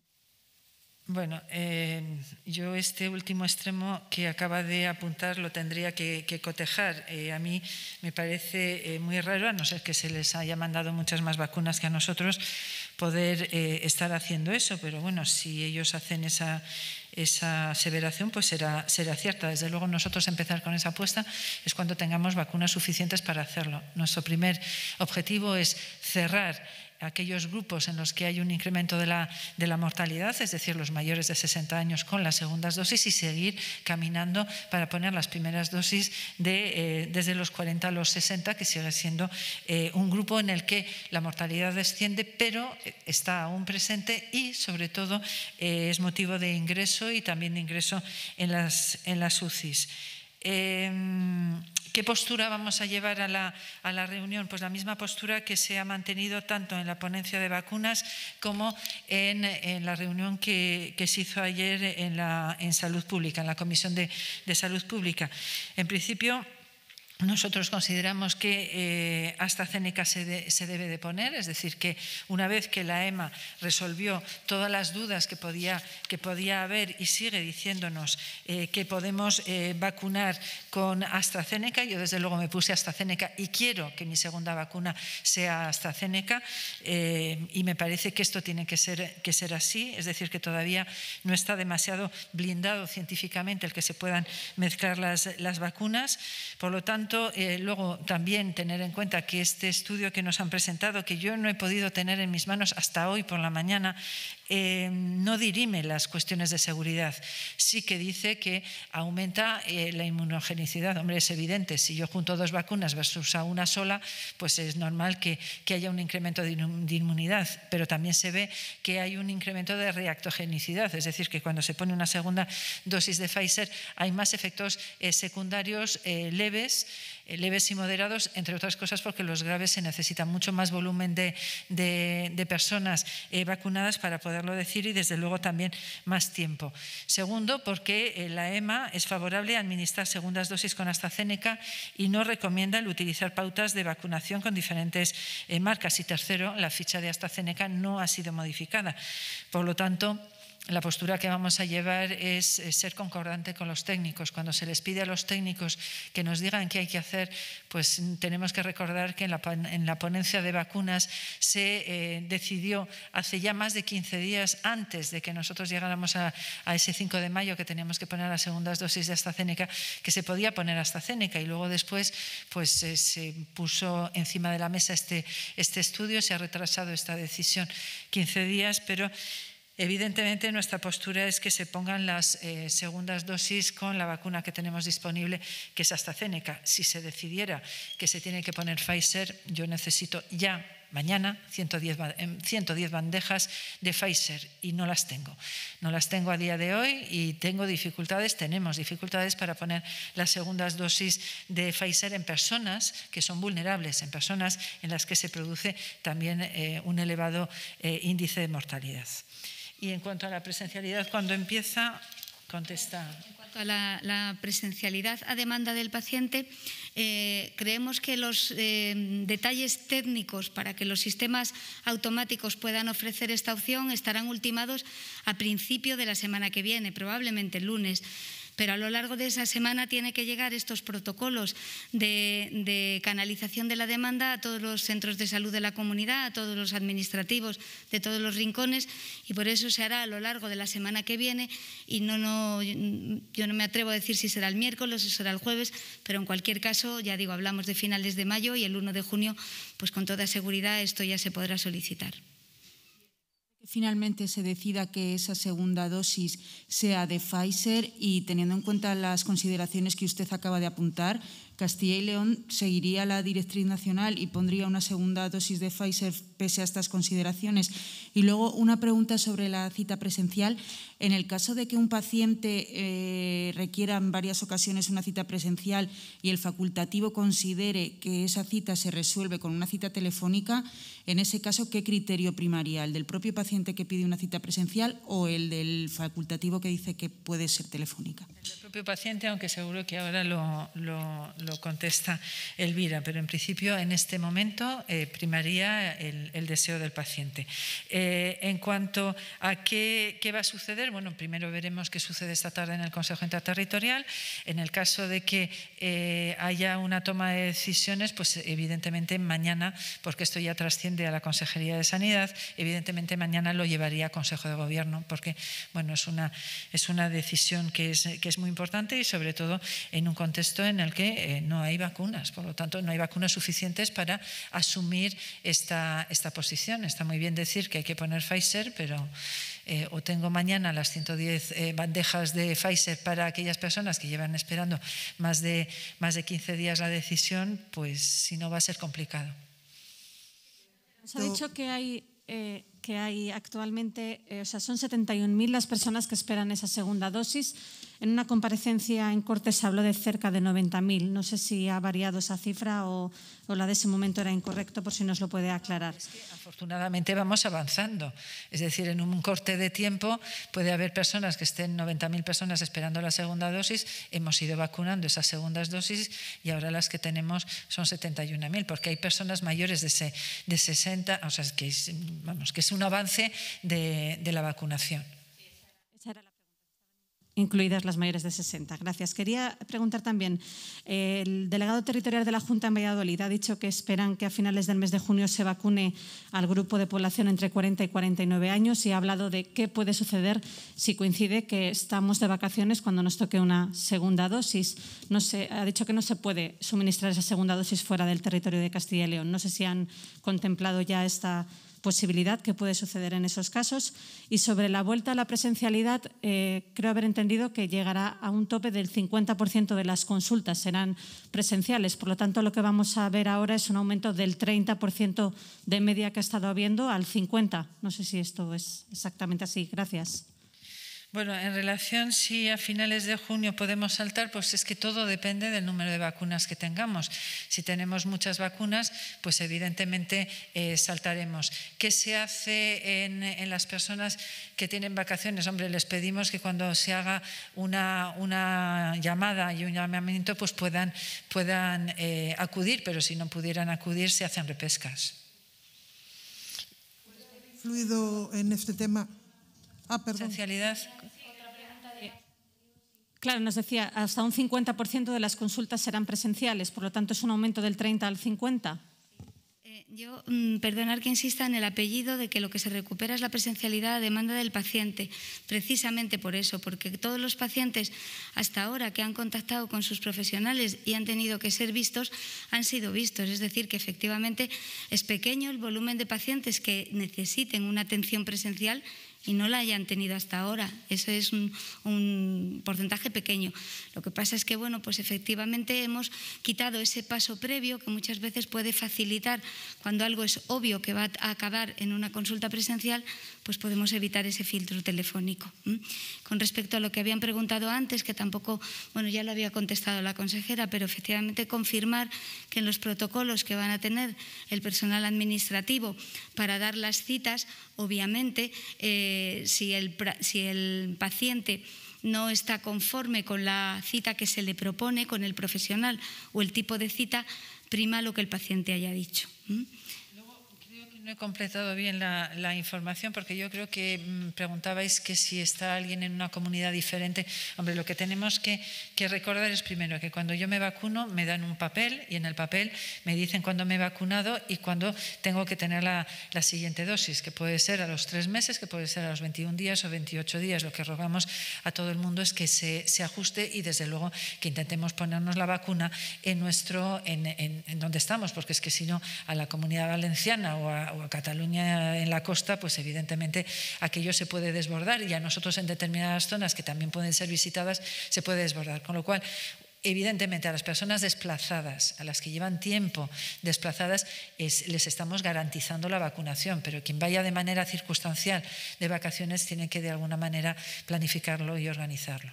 Bueno, eh, yo este último extremo que acaba de apuntar lo tendría que, que cotejar. Eh, a mí me parece eh, muy raro, a no ser que se les haya mandado muchas más vacunas que a nosotros, poder eh, estar haciendo eso. Pero bueno, si ellos hacen esa, esa aseveración, pues será, será cierta. Desde luego nosotros empezar con esa apuesta es cuando tengamos vacunas suficientes para hacerlo. Nuestro primer objetivo es cerrar aquellos grupos en los que hay un incremento de la, de la mortalidad, es decir, los mayores de sesenta años con las segundas dosis, y seguir caminando para poner las primeras dosis de, eh, desde los cuarenta a los sesenta, que sigue siendo eh, un grupo en el que la mortalidad desciende, pero está aún presente y, sobre todo, eh, es motivo de ingreso y también de ingreso en las, en las U C Is. Eh, ¿Qué postura vamos a llevar a la, a la reunión? Pues la misma postura que se ha mantenido tanto en la ponencia de vacunas como en, en la reunión que, que se hizo ayer en, la, en Salud Pública, en la Comisión de, de Salud Pública. En principio, nosotros consideramos que eh, AstraZeneca se, de, se debe de poner, es decir, que una vez que la E M A resolvió todas las dudas que podía, que podía haber y sigue diciéndonos eh, que podemos eh, vacunar con AstraZeneca, yo desde luego me puse AstraZeneca y quiero que mi segunda vacuna sea AstraZeneca eh, y me parece que esto tiene que ser, que ser así, es decir, que todavía no está demasiado blindado científicamente el que se puedan mezclar las, las vacunas. Por lo tanto, tanto, eh, luego también tener en cuenta que este estudio que nos han presentado, que yo no he podido tener en mis manos hasta hoy por la mañana, eh, no dirime las cuestiones de seguridad. Sí que dice que aumenta eh, la inmunogenicidad. Hombre, es evidente, si yo junto dos vacunas versus a una sola, pues es normal que, que haya un incremento de, de inmunidad, pero también se ve que hay un incremento de reactogenicidad, es decir, que cuando se pone una segunda dosis de Pfizer hay más efectos eh, secundarios eh, leves, eh, leves y moderados, entre otras cosas porque los graves se necesita mucho más volumen de, de, de personas eh, vacunadas para poderlo decir, y desde luego también más tiempo. Segundo, porque eh, la E M A es favorable a administrar segundas dosis con AstraZeneca y no recomienda el utilizar pautas de vacunación con diferentes eh, marcas. Y tercero, la ficha de AstraZeneca no ha sido modificada. Por lo tanto, la postura que vamos a llevar es ser concordante con los técnicos. Cuando se les pide a los técnicos que nos digan qué hay que hacer, pues tenemos que recordar que en la, en la ponencia de vacunas se eh, decidió hace ya más de quince días, antes de que nosotros llegáramos a, a ese cinco de mayo que teníamos que poner las segundas dosis de AstraZeneca, que se podía poner AstraZeneca, y luego después pues eh, se puso encima de la mesa este, este estudio, se ha retrasado esta decisión quince días, pero evidentemente, nuestra postura es que se pongan las eh, segundas dosis con la vacuna que tenemos disponible, que es AstraZeneca. Si se decidiera que se tiene que poner Pfizer, yo necesito ya, mañana, ciento diez bandejas de Pfizer y no las tengo. No las tengo a día de hoy y tengo dificultades, tenemos dificultades para poner las segundas dosis de Pfizer en personas que son vulnerables, en personas en las que se produce también eh, un elevado eh, índice de mortalidad. Y en cuanto a la presencialidad, cuando empieza, contesta. En cuanto a la, la presencialidad a demanda del paciente, eh, creemos que los eh, detalles técnicos para que los sistemas automáticos puedan ofrecer esta opción estarán ultimados a principio de la semana que viene, probablemente el lunes. Pero a lo largo de esa semana tiene que llegar estos protocolos de, de canalización de la demanda a todos los centros de salud de la comunidad, a todos los administrativos de todos los rincones, y por eso se hará a lo largo de la semana que viene, y no, no, yo no me atrevo a decir si será el miércoles o será el jueves, pero en cualquier caso, ya digo, hablamos de finales de mayo y el uno de junio, pues con toda seguridad esto ya se podrá solicitar. Finalmente se decida que esa segunda dosis sea de Pfizer, y teniendo en cuenta las consideraciones que usted acaba de apuntar, Castilla y León seguiría la directriz nacional y pondría una segunda dosis de Pfizer pese a estas consideraciones. Y luego una pregunta sobre la cita presencial. En el caso de que un paciente eh, requiera en varias ocasiones una cita presencial y el facultativo considere que esa cita se resuelve con una cita telefónica, en ese caso, ¿qué criterio primaría? ¿El del propio paciente que pide una cita presencial o el del facultativo que dice que puede ser telefónica? El del propio paciente, aunque seguro que ahora lo, lo, lo contesta Elvira, pero en principio en este momento eh, primaría el, el deseo del paciente. Eh, en cuanto a qué, qué va a suceder, bueno, primero veremos qué sucede esta tarde en el Consejo Interterritorial. En el caso de que eh, haya una toma de decisiones, pues evidentemente mañana, porque esto ya trasciende a la Consejería de Sanidad, evidentemente mañana lo llevaría a Consejo de Gobierno, porque bueno, es una, es una decisión que es, que es muy importante, y sobre todo en un contexto en el que eh, no hay vacunas, por lo tanto no hay vacunas suficientes para asumir esta, esta posición. Está muy bien decir que hay que poner Pfizer, pero eh, o tengo mañana las ciento diez eh, bandejas de Pfizer para aquellas personas que llevan esperando más de, más de quince días la decisión, pues si no va a ser complicado. Se ha dicho que hay, eh, que hay actualmente, eh, o sea, son setenta y un mil las personas que esperan esa segunda dosis. En una comparecencia en Cortes se habló de cerca de noventa mil. No sé si ha variado esa cifra o, o la de ese momento era incorrecto, por si nos lo puede aclarar. Es que afortunadamente vamos avanzando. Es decir, en un corte de tiempo puede haber personas que estén noventa mil personas esperando la segunda dosis. Hemos ido vacunando esas segundas dosis y ahora las que tenemos son setenta y un mil, porque hay personas mayores de, ese, de sesenta, o sea, que es, vamos, que es un avance de, de la vacunación. Esa era la incluidas las mayores de sesenta. Gracias. Quería preguntar también, eh, el delegado territorial de la Junta en Valladolid ha dicho que esperan que a finales del mes de junio se vacune al grupo de población entre cuarenta y cuarenta y nueve años y ha hablado de qué puede suceder si coincide que estamos de vacaciones cuando nos toque una segunda dosis. No sé, ha dicho que no se puede suministrar esa segunda dosis fuera del territorio de Castilla y León. No sé si han contemplado ya esta posibilidad que puede suceder en esos casos. Y sobre la vuelta a la presencialidad, eh, creo haber entendido que llegará a un tope del cincuenta por ciento de las consultas serán presenciales. Por lo tanto, lo que vamos a ver ahora es un aumento del treinta por ciento de media que ha estado habiendo al cincuenta por ciento. No sé si esto es exactamente así. Gracias. Bueno, en relación si a finales de junio podemos saltar, pues es que todo depende del número de vacunas que tengamos. Si tenemos muchas vacunas, pues evidentemente eh, saltaremos. ¿Qué se hace en, en las personas que tienen vacaciones? Hombre, les pedimos que cuando se haga una, una llamada y un llamamiento, pues puedan, puedan eh, acudir, pero si no pudieran acudir, se hacen repescas. Fluido en este tema. Ah, perdón. Presencialidad. Claro, nos decía, hasta un cincuenta por ciento de las consultas serán presenciales, por lo tanto es un aumento del treinta al cincuenta. Eh, yo, mm, perdonar que insista en el apellido de que lo que se recupera es la presencialidad a demanda del paciente, precisamente por eso, porque todos los pacientes hasta ahora que han contactado con sus profesionales y han tenido que ser vistos, han sido vistos. Es decir, que efectivamente es pequeño el volumen de pacientes que necesiten una atención presencial y no la hayan tenido hasta ahora. Eso es un, un porcentaje pequeño. Lo que pasa es que, bueno, pues efectivamente hemos quitado ese paso previo que muchas veces puede facilitar cuando algo es obvio que va a acabar en una consulta presencial, pues podemos evitar ese filtro telefónico. ¿Mm? Con respecto a lo que habían preguntado antes, que tampoco, bueno, ya lo había contestado la consejera, pero efectivamente confirmar que en los protocolos que van a tener el personal administrativo para dar las citas, obviamente, eh, si, el, si el paciente no está conforme con la cita que se le propone, con el profesional o el tipo de cita, prima lo que el paciente haya dicho. ¿Mm? No he completado bien la, la información porque yo creo que mmm, preguntabais que si está alguien en una comunidad diferente. Hombre, lo que tenemos que, que recordar es primero que cuando yo me vacuno me dan un papel y en el papel me dicen cuándo me he vacunado y cuándo tengo que tener la, la siguiente dosis, que puede ser a los tres meses, que puede ser a los veintiún días o veintiocho días. Lo que rogamos a todo el mundo es que se, se ajuste y desde luego que intentemos ponernos la vacuna en, nuestro, en, en, en donde estamos, porque es que si no a la Comunidad Valenciana o a o a Cataluña en la costa, pues evidentemente aquello se puede desbordar y a nosotros en determinadas zonas que también pueden ser visitadas se puede desbordar. Con lo cual, evidentemente a las personas desplazadas, a las que llevan tiempo desplazadas, es, les estamos garantizando la vacunación, pero quien vaya de manera circunstancial de vacaciones tiene que de alguna manera planificarlo y organizarlo.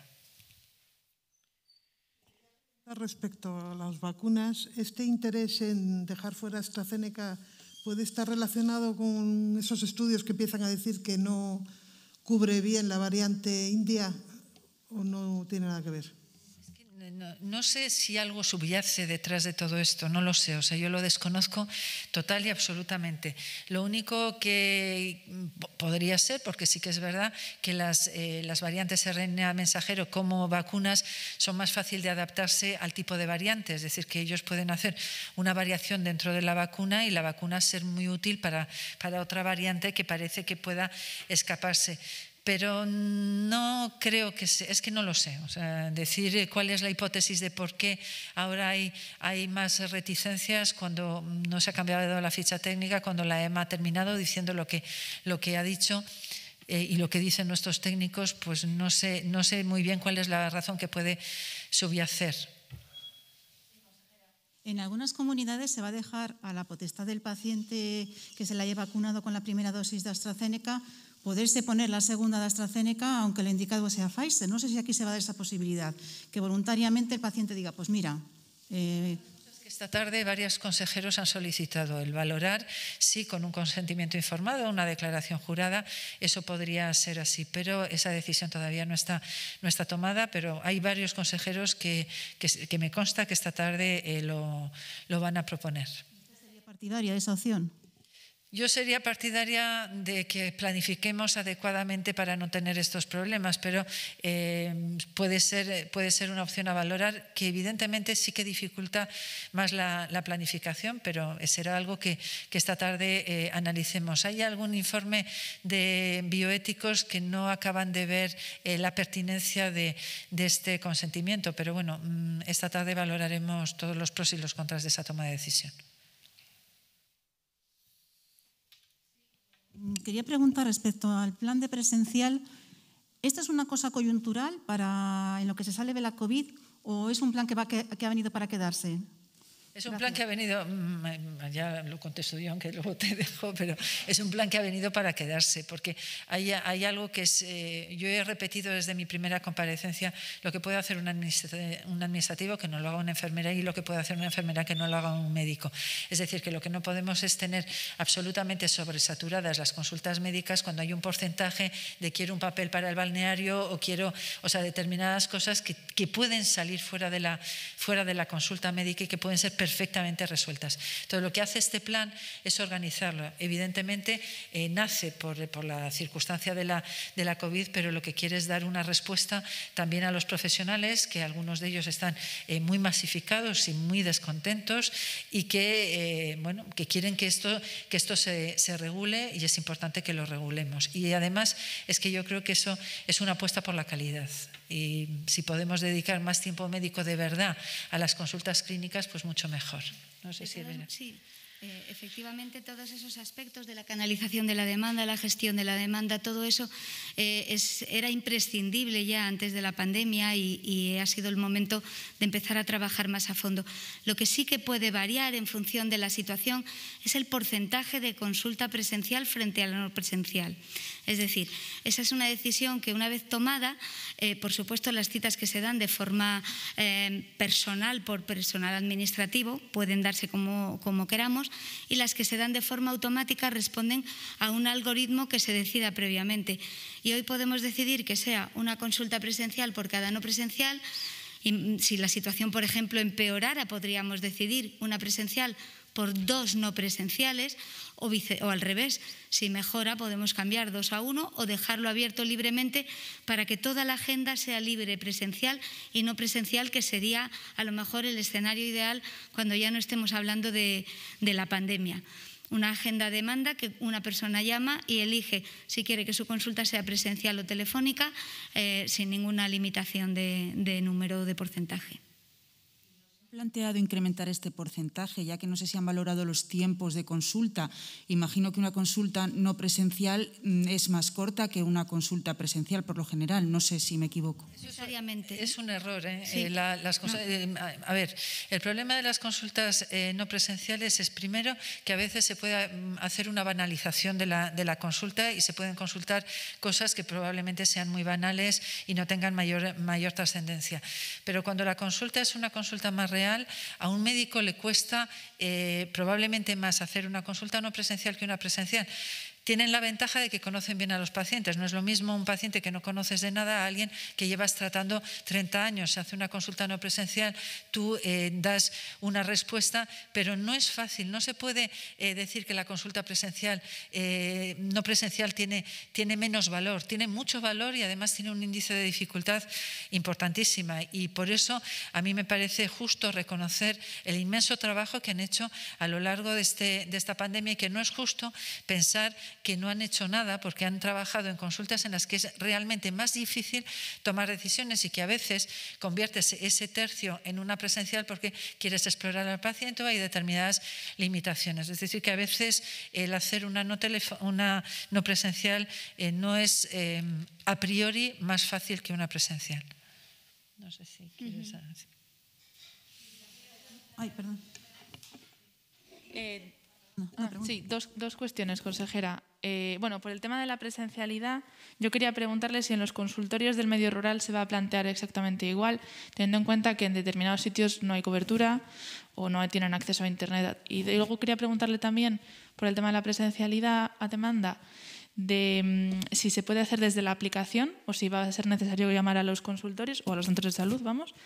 Respecto a las vacunas, ¿este interés en dejar fuera AstraZeneca puede estar relacionado con esos estudios que empiezan a decir que no cubre bien la variante india o no tiene nada que ver? Es que no, no sé si algo subyace detrás de todo esto, no lo sé, o sea, yo lo desconozco total y absolutamente. Lo único que podría ser, porque sí que es verdad que las, eh, las variantes R N A mensajero como vacunas son más fácil de adaptarse al tipo de variante, es decir, que ellos pueden hacer una variación dentro de la vacuna y la vacuna ser muy útil para, para otra variante que parece que pueda escaparse. Pero no creo que se, es que no lo sé, o sea, decir cuál es la hipótesis de por qué ahora hay, hay más reticencias cuando no se ha cambiado la ficha técnica, cuando la E M A ha terminado diciendo lo que, lo que ha dicho eh, y lo que dicen nuestros técnicos, pues no sé, no sé muy bien cuál es la razón que puede subyacer. En algunas comunidades se va a dejar a la potestad del paciente que se la haya vacunado con la primera dosis de AstraZeneca poderse poner la segunda de AstraZeneca aunque el indicado sea Pfizer. No sé si aquí se va a dar esa posibilidad, que voluntariamente el paciente diga, pues mira… Eh, Esta tarde varios consejeros han solicitado el valorar si con un consentimiento informado, una declaración jurada, eso podría ser así, pero esa decisión todavía no está, no está tomada, pero hay varios consejeros que, que, que me consta que esta tarde eh, lo, lo van a proponer. ¿Usted sería partidaria de esa opción? Yo sería partidaria de que planifiquemos adecuadamente para no tener estos problemas, pero eh, puede ser, puede ser una opción a valorar que evidentemente sí que dificulta más la, la planificación, pero será algo que, que esta tarde eh, analicemos. Hay algún informe de bioéticos que no acaban de ver eh, la pertinencia de, de este consentimiento, pero bueno, esta tarde valoraremos todos los pros y los contras de esa toma de decisión. Quería preguntar respecto al plan de presencial, ¿esto es una cosa coyuntural para en lo que se sale de la COVID o es un plan que, va, que, que ha venido para quedarse? Es un plan que ha venido, ya lo contesto yo, aunque luego te dejo, pero es un plan que ha venido para quedarse, porque hay, hay algo que es, eh, yo he repetido desde mi primera comparecencia, lo que puede hacer un administrativo que no lo haga una enfermera y lo que puede hacer una enfermera que no lo haga un médico. Es decir, que lo que no podemos es tener absolutamente sobresaturadas las consultas médicas cuando hay un porcentaje de quiero un papel para el balneario o quiero, o sea, determinadas cosas que, que pueden salir fuera de, la, fuera de la consulta médica y que pueden ser perfectamente resueltas. Entonces, lo que hace este plan es organizarlo. Evidentemente, eh, nace por, por la circunstancia de la, de la COVID, pero lo que quiere es dar una respuesta también a los profesionales, que algunos de ellos están eh, muy masificados y muy descontentos y que, eh, bueno, que quieren que esto, que esto se, se regule y es importante que lo regulemos. Y además es que yo creo que eso es una apuesta por la calidad. Y si podemos dedicar más tiempo médico de verdad a las consultas clínicas, pues mucho mejor. No sé si sí, eh, efectivamente todos esos aspectos de la canalización de la demanda, la gestión de la demanda, todo eso eh, es, era imprescindible ya antes de la pandemia y, y ha sido el momento de empezar a trabajar más a fondo. Lo que sí que puede variar en función de la situación es el porcentaje de consulta presencial frente a la no presencial. Es decir, esa es una decisión que una vez tomada, eh, por supuesto las citas que se dan de forma eh, personal por personal administrativo pueden darse como, como queramos y las que se dan de forma automática responden a un algoritmo que se decida previamente. Y hoy podemos decidir que sea una consulta presencial por cada no presencial y si la situación, por ejemplo, empeorara, podríamos decidir una presencial por dos no presenciales o, vice, o al revés, si mejora podemos cambiar dos a uno o dejarlo abierto libremente para que toda la agenda sea libre presencial y no presencial, que sería a lo mejor el escenario ideal cuando ya no estemos hablando de, de la pandemia. Una agenda demanda que una persona llama y elige si quiere que su consulta sea presencial o telefónica eh, sin ninguna limitación de, de número o de porcentaje. Planteado incrementar este porcentaje, ya que no sé si han valorado los tiempos de consulta. Imagino que una consulta no presencial es más corta que una consulta presencial, por lo general. No sé si me equivoco. Necesariamente. Es un error. ¿eh? Sí. Eh, la, las no. eh, a ver, el problema de las consultas eh, no presenciales es, primero, que a veces se puede hacer una banalización de la, de la consulta y se pueden consultar cosas que probablemente sean muy banales y no tengan mayor, mayor trascendencia. Pero cuando la consulta es una consulta más real, a un médico le cuesta eh, probablemente más hacer una consulta no presencial que una presencial. Tienen la ventaja de que conocen bien a los pacientes. No es lo mismo un paciente que no conoces de nada a alguien que llevas tratando treinta años. Se hace una consulta no presencial, tú eh, das una respuesta, pero no es fácil. No se puede eh, decir que la consulta presencial, eh, no presencial tiene, tiene menos valor. Tiene mucho valor y además tiene un índice de dificultad importantísima. Y por eso a mí me parece justo reconocer el inmenso trabajo que han hecho a lo largo de, este, de esta pandemia y que no es justo pensar que no han hecho nada porque han trabajado en consultas en las que es realmente más difícil tomar decisiones y que a veces conviertes ese tercio en una presencial porque quieres explorar al paciente o hay determinadas limitaciones. Es decir, que a veces el hacer una no, una no presencial eh, no es eh, a priori más fácil que una presencial. No sé si quieres... Uh-huh. Ay, perdón. Eh, Ah, sí, dos, dos cuestiones, consejera. Eh, bueno, por el tema de la presencialidad, yo quería preguntarle si en los consultorios del medio rural se va a plantear exactamente igual, teniendo en cuenta que en determinados sitios no hay cobertura o no tienen acceso a Internet. Y luego quería preguntarle también por el tema de la presencialidad a demanda, de um, si se puede hacer desde la aplicación o si va a ser necesario llamar a los consultorios o a los centros de salud, vamos.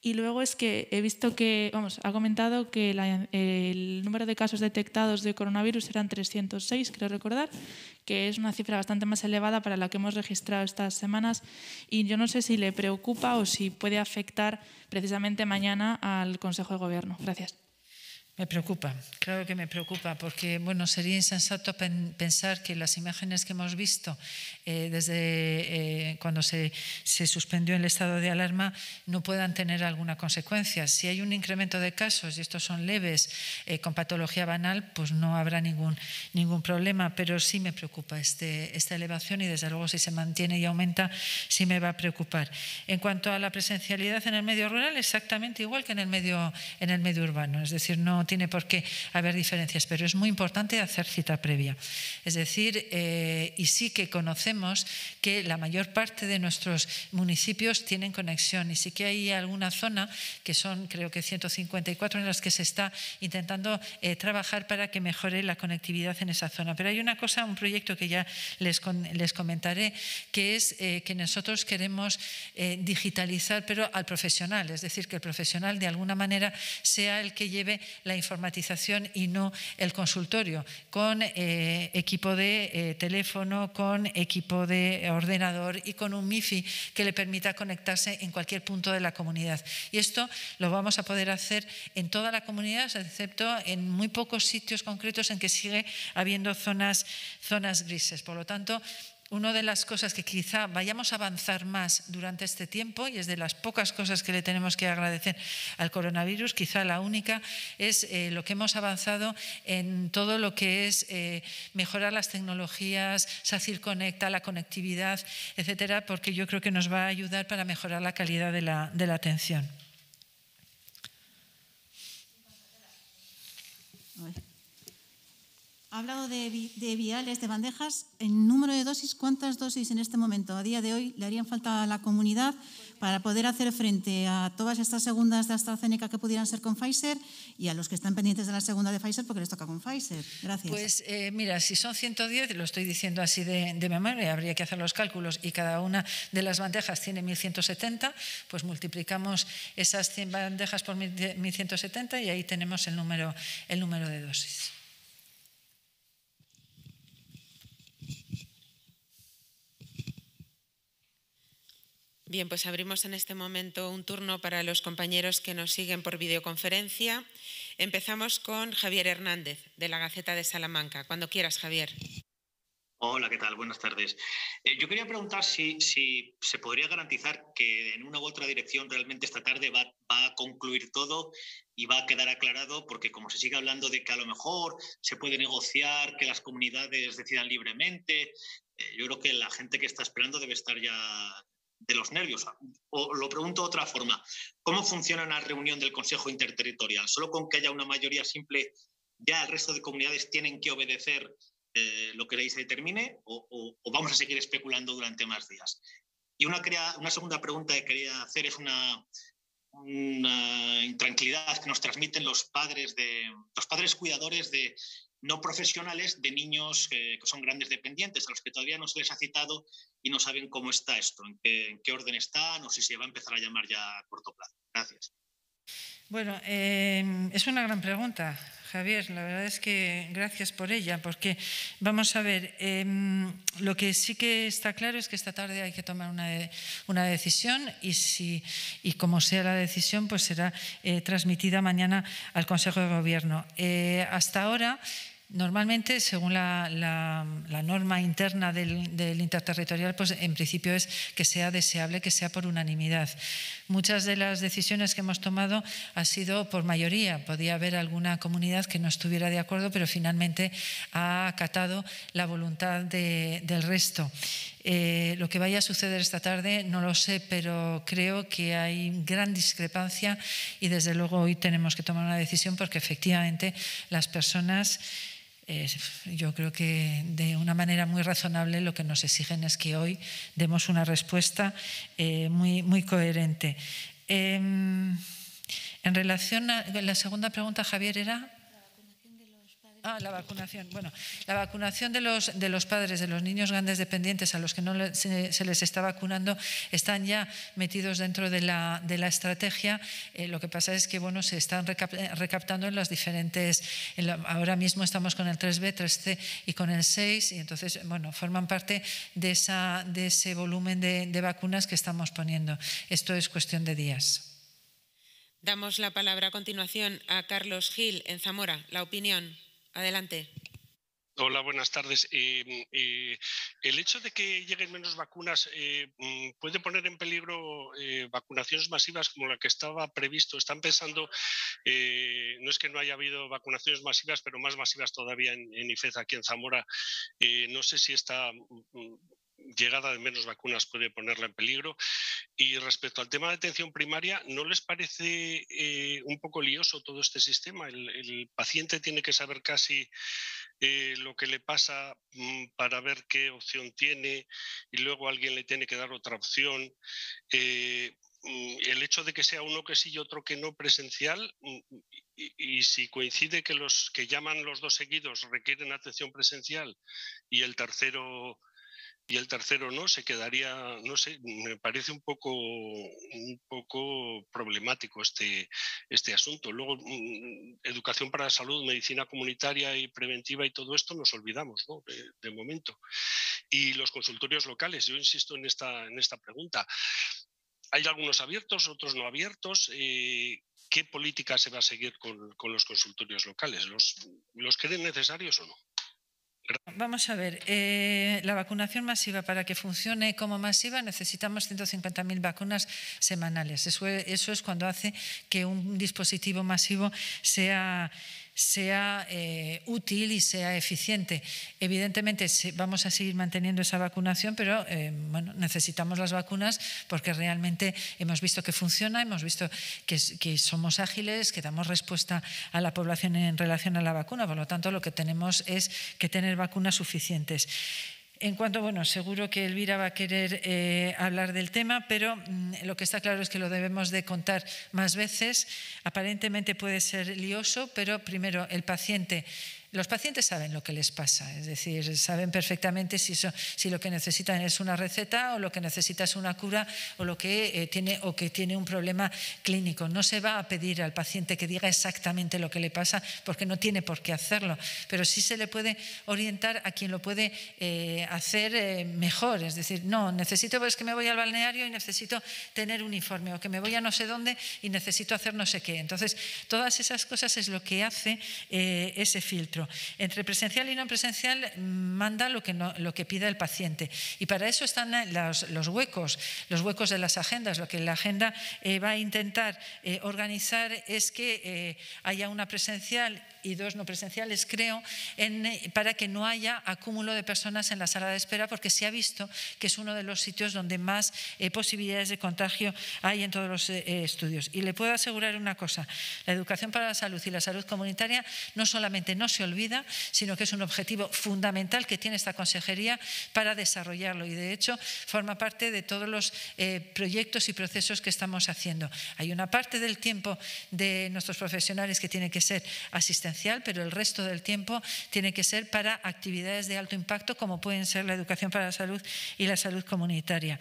Y luego es que he visto que, vamos, ha comentado que la, el número de casos detectados de coronavirus eran trescientos seis, creo recordar, que es una cifra bastante más elevada para la que hemos registrado estas semanas. Y yo no sé si le preocupa o si puede afectar precisamente mañana al Consejo de Gobierno. Gracias. Me preocupa, claro que me preocupa, porque bueno, sería insensato pen, pensar que las imágenes que hemos visto eh, desde eh, cuando se, se suspendió el estado de alarma no puedan tener alguna consecuencia. Si hay un incremento de casos y estos son leves eh, con patología banal, pues no habrá ningún, ningún problema, pero sí me preocupa este, esta elevación y desde luego si se mantiene y aumenta sí me va a preocupar. En cuanto a la presencialidad en el medio rural, exactamente igual que en el medio, en el medio urbano, es decir, no tiene por qué haber diferencias, pero es muy importante hacer cita previa. Es decir, eh, y sí que conocemos que la mayor parte de nuestros municipios tienen conexión y sí que hay alguna zona, que son creo que ciento cincuenta y cuatro, en las que se está intentando eh, trabajar para que mejore la conectividad en esa zona. Pero hay una cosa, un proyecto que ya les, con, les comentaré, que es eh, que nosotros queremos eh, digitalizar, pero al profesional, es decir, que el profesional de alguna manera sea el que lleve la informatización y no el consultorio, con eh, equipo de eh, teléfono, con equipo de ordenador y con un MiFi que le permita conectarse en cualquier punto de la comunidad. Y esto lo vamos a poder hacer en toda la comunidad, excepto en muy pocos sitios concretos en que sigue habiendo zonas, zonas grises. Por lo tanto, una de las cosas que quizá vayamos a avanzar más durante este tiempo, y es de las pocas cosas que le tenemos que agradecer al coronavirus, quizá la única, es eh, lo que hemos avanzado en todo lo que es eh, mejorar las tecnologías, SACIR Conecta, la conectividad, etcétera, porque yo creo que nos va a ayudar para mejorar la calidad de la, de la atención. Ha hablado de, de viales, de bandejas. En número de dosis, ¿cuántas dosis en este momento, a día de hoy, le harían falta a la comunidad para poder hacer frente a todas estas segundas de AstraZeneca que pudieran ser con Pfizer y a los que están pendientes de la segunda de Pfizer porque les toca con Pfizer? Gracias. Pues eh, mira, si son ciento diez, lo estoy diciendo así de, de memoria, habría que hacer los cálculos y cada una de las bandejas tiene mil ciento setenta, pues multiplicamos esas cien bandejas por mil ciento setenta y ahí tenemos el número, el número de dosis. Bien, pues abrimos en este momento un turno para los compañeros que nos siguen por videoconferencia. Empezamos con Javier Hernández, de la Gaceta de Salamanca. Cuando quieras, Javier. Hola, ¿qué tal? Buenas tardes. Eh, yo quería preguntar si, si se podría garantizar que en una u otra dirección realmente esta tarde va, va a concluir todo y va a quedar aclarado, porque como se sigue hablando de que a lo mejor se puede negociar, que las comunidades decidan libremente, eh, yo creo que la gente que está esperando debe estar ya de los nervios. O lo pregunto de otra forma, ¿cómo funciona una reunión del Consejo Interterritorial? ¿Solo con que haya una mayoría simple ya el resto de comunidades tienen que obedecer eh, lo que ahí se determine o, o, o vamos a seguir especulando durante más días? Y una, crea, una segunda pregunta que quería hacer es una, una intranquilidad que nos transmiten los padres, de, los padres cuidadores de no profesionales de niños eh, que son grandes dependientes, a los que todavía no se les ha citado y no saben cómo está esto, en qué, en qué orden están o si se va a empezar a llamar ya a corto plazo. Gracias. Bueno, eh, es una gran pregunta, Javier. La verdad es que gracias por ella, porque vamos a ver, eh, lo que sí que está claro es que esta tarde hay que tomar una, una decisión y, si, y como sea la decisión, pues será eh, transmitida mañana al Consejo de Gobierno. Eh, hasta ahora, normalmente, según la, la, la norma interna del, del interterritorial, pues en principio es que sea deseable que sea por unanimidad. Muchas de las decisiones que hemos tomado ha sido por mayoría. Podía haber alguna comunidad que no estuviera de acuerdo, pero finalmente ha acatado la voluntad de, del resto. Eh, lo que vaya a suceder esta tarde no lo sé, pero creo que hay gran discrepancia y desde luego hoy tenemos que tomar una decisión porque efectivamente las personas, eh, yo creo que de una manera muy razonable lo que nos exigen es que hoy demos una respuesta eh, muy, muy coherente. Eh, en relación a la segunda pregunta, Javier, era... Ah, la vacunación. Bueno, la vacunación de los, de los padres, de los niños grandes dependientes a los que no le, se, se les está vacunando, están ya metidos dentro de la, de la estrategia. Eh, lo que pasa es que bueno, se están recap, recaptando en las diferentes... En la, ahora mismo estamos con el tres B, tres C y con el seis, y entonces bueno, forman parte de, esa, de ese volumen de, de vacunas que estamos poniendo. Esto es cuestión de días. Damos la palabra a continuación a Carlos Gil, en Zamora. La opinión. Adelante. Hola, buenas tardes. Eh, eh, el hecho de que lleguen menos vacunas eh, puede poner en peligro eh, vacunaciones masivas como la que estaba previsto. Están pensando, eh, no es que no haya habido vacunaciones masivas, pero más masivas todavía en, en IFEZ, aquí en Zamora. Eh, no sé si esta llegada de menos vacunas puede ponerla en peligro. Y respecto al tema de atención primaria, ¿no les parece eh, un poco lioso todo este sistema? El, el paciente tiene que saber casi eh, lo que le pasa mm, para ver qué opción tiene y luego alguien le tiene que dar otra opción. Eh, el hecho de que sea uno que sí y otro que no presencial, y, y si coincide que los que llaman los dos seguidos requieren atención presencial y el tercero... y el tercero no, se quedaría, no sé, me parece un poco, un poco problemático este, este asunto. Luego, educación para la salud, medicina comunitaria y preventiva y todo esto nos olvidamos, ¿no? de, de momento. Y los consultorios locales, yo insisto en esta, en esta pregunta. Hay algunos abiertos, otros no abiertos. Eh, ¿Qué política se va a seguir con, con los consultorios locales? ¿Los, los creen necesarios o no? Vamos a ver, eh, la vacunación masiva, para que funcione como masiva necesitamos ciento cincuenta mil vacunas semanales. Eso, eso es cuando hace que un dispositivo masivo sea... sea eh, útil y sea eficiente. Evidentemente vamos a seguir manteniendo esa vacunación, pero eh, bueno, necesitamos las vacunas porque realmente hemos visto que funciona, hemos visto que, que somos ágiles, que damos respuesta a la población en relación a la vacuna. Por lo tanto, lo que tenemos es que tener vacunas suficientes. En cuanto, bueno, seguro que Elvira va a querer eh, hablar del tema, pero mmm, lo que está claro es que lo debemos de contar más veces. Aparentemente puede ser lioso, pero primero el paciente... Los pacientes saben lo que les pasa, es decir, saben perfectamente si, eso, si lo que necesitan es una receta o lo que necesita es una cura o, lo que, eh, tiene, o que tiene un problema clínico. No se va a pedir al paciente que diga exactamente lo que le pasa porque no tiene por qué hacerlo, pero sí se le puede orientar a quien lo puede eh, hacer eh, mejor. Es decir, no, necesito, pues que me voy al balneario y necesito tener un informe, o que me voy a no sé dónde y necesito hacer no sé qué. Entonces, todas esas cosas es lo que hace eh, ese filtro. Entre presencial y no presencial manda lo que, no, lo que pida el paciente, y para eso están los, los huecos, los huecos de las agendas. Lo que la agenda eh, va a intentar eh, organizar es que eh, haya una presencial y dos no presenciales, creo, en, para que no haya acúmulo de personas en la sala de espera, porque se ha visto que es uno de los sitios donde más eh, posibilidades de contagio hay en todos los eh, estudios. Y le puedo asegurar una cosa, la educación para la salud y la salud comunitaria no solamente no se olvida, sino que es un objetivo fundamental que tiene esta consejería para desarrollarlo, y de hecho forma parte de todos los eh, proyectos y procesos que estamos haciendo. Hay una parte del tiempo de nuestros profesionales que tiene que ser asistencial, pero el resto del tiempo tiene que ser para actividades de alto impacto, como pueden ser la educación para la salud y la salud comunitaria.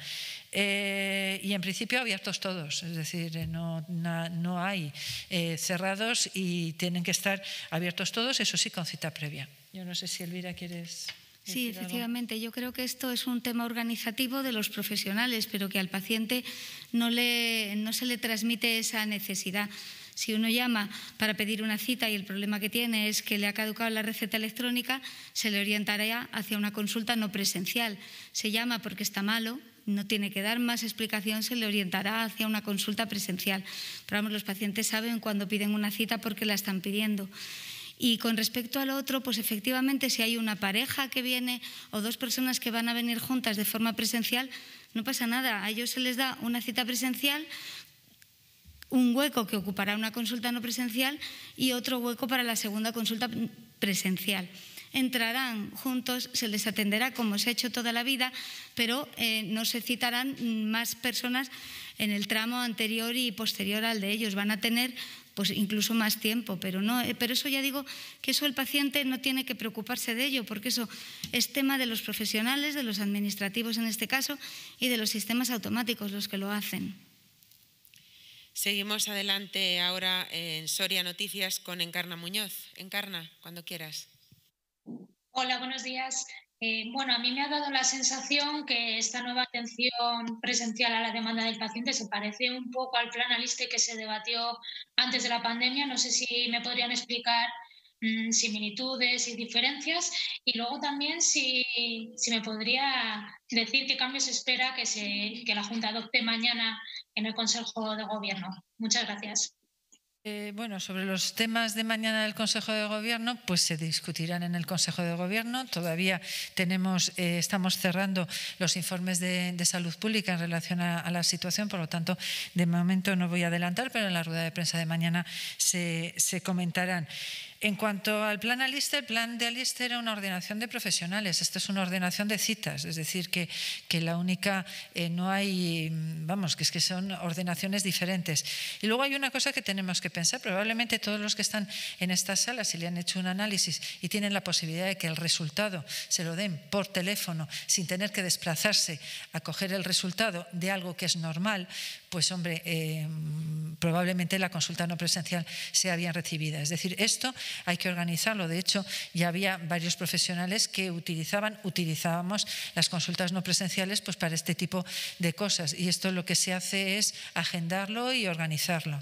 Eh, y en principio abiertos todos, es decir, no, no, no hay eh, cerrados y tienen que estar abiertos todos, eso sí, con cita previa. Yo no sé si Elvira quieres... Sí, efectivamente. Yo creo que esto es un tema organizativo de los profesionales, pero que al paciente no, le, no se le transmite esa necesidad. Si uno llama para pedir una cita y el problema que tiene es que le ha caducado la receta electrónica, se le orientará hacia una consulta no presencial. Se llama porque está malo, no tiene que dar más explicación, se le orientará hacia una consulta presencial. Pero vamos, los pacientes saben cuando piden una cita porque la están pidiendo. Y con respecto al otro, pues efectivamente si hay una pareja que viene o dos personas que van a venir juntas de forma presencial, no pasa nada. A ellos se les da una cita presencial, un hueco que ocupará una consulta no presencial y otro hueco para la segunda consulta presencial. Entrarán juntos, se les atenderá como se ha hecho toda la vida, pero eh, no se citarán más personas en el tramo anterior y posterior al de ellos. Van a tener pues incluso más tiempo, pero, no, pero eso ya digo que eso el paciente no tiene que preocuparse de ello, porque eso es tema de los profesionales, de los administrativos en este caso, y de los sistemas automáticos los que lo hacen. Seguimos adelante ahora en Soria Noticias con Encarna Muñoz. Encarna, cuando quieras. Hola, buenos días. Eh, bueno, a mí me ha dado la sensación que esta nueva atención presencial a la demanda del paciente se parece un poco al plan ALISTE que se debatió antes de la pandemia. No sé si me podrían explicar mmm, similitudes y diferencias. Y luego también si, si me podría decir qué cambios espera que, se, que la Junta adopte mañana en el Consejo de Gobierno. Muchas gracias. Eh, bueno, sobre los temas de mañana del Consejo de Gobierno, pues se discutirán en el Consejo de Gobierno. Todavía tenemos, eh, estamos cerrando los informes de, de salud pública en relación a, a la situación, por lo tanto, de momento no voy a adelantar, pero en la rueda de prensa de mañana se, se comentarán. En cuanto al plan ALISTE, el plan de ALISTE era una ordenación de profesionales. Esto es una ordenación de citas, es decir, que, que la única, eh, no hay, vamos, que es que son ordenaciones diferentes. Y luego hay una cosa que tenemos que pensar. Probablemente todos los que están en estas salas, si le han hecho un análisis y tienen la posibilidad de que el resultado se lo den por teléfono, sin tener que desplazarse a coger el resultado de algo que es normal, pues hombre, eh, probablemente la consulta no presencial sea bien recibida. Es decir, esto hay que organizarlo. De hecho, ya había varios profesionales que utilizaban, utilizábamos las consultas no presenciales pues para este tipo de cosas. Y esto lo que se hace es agendarlo y organizarlo.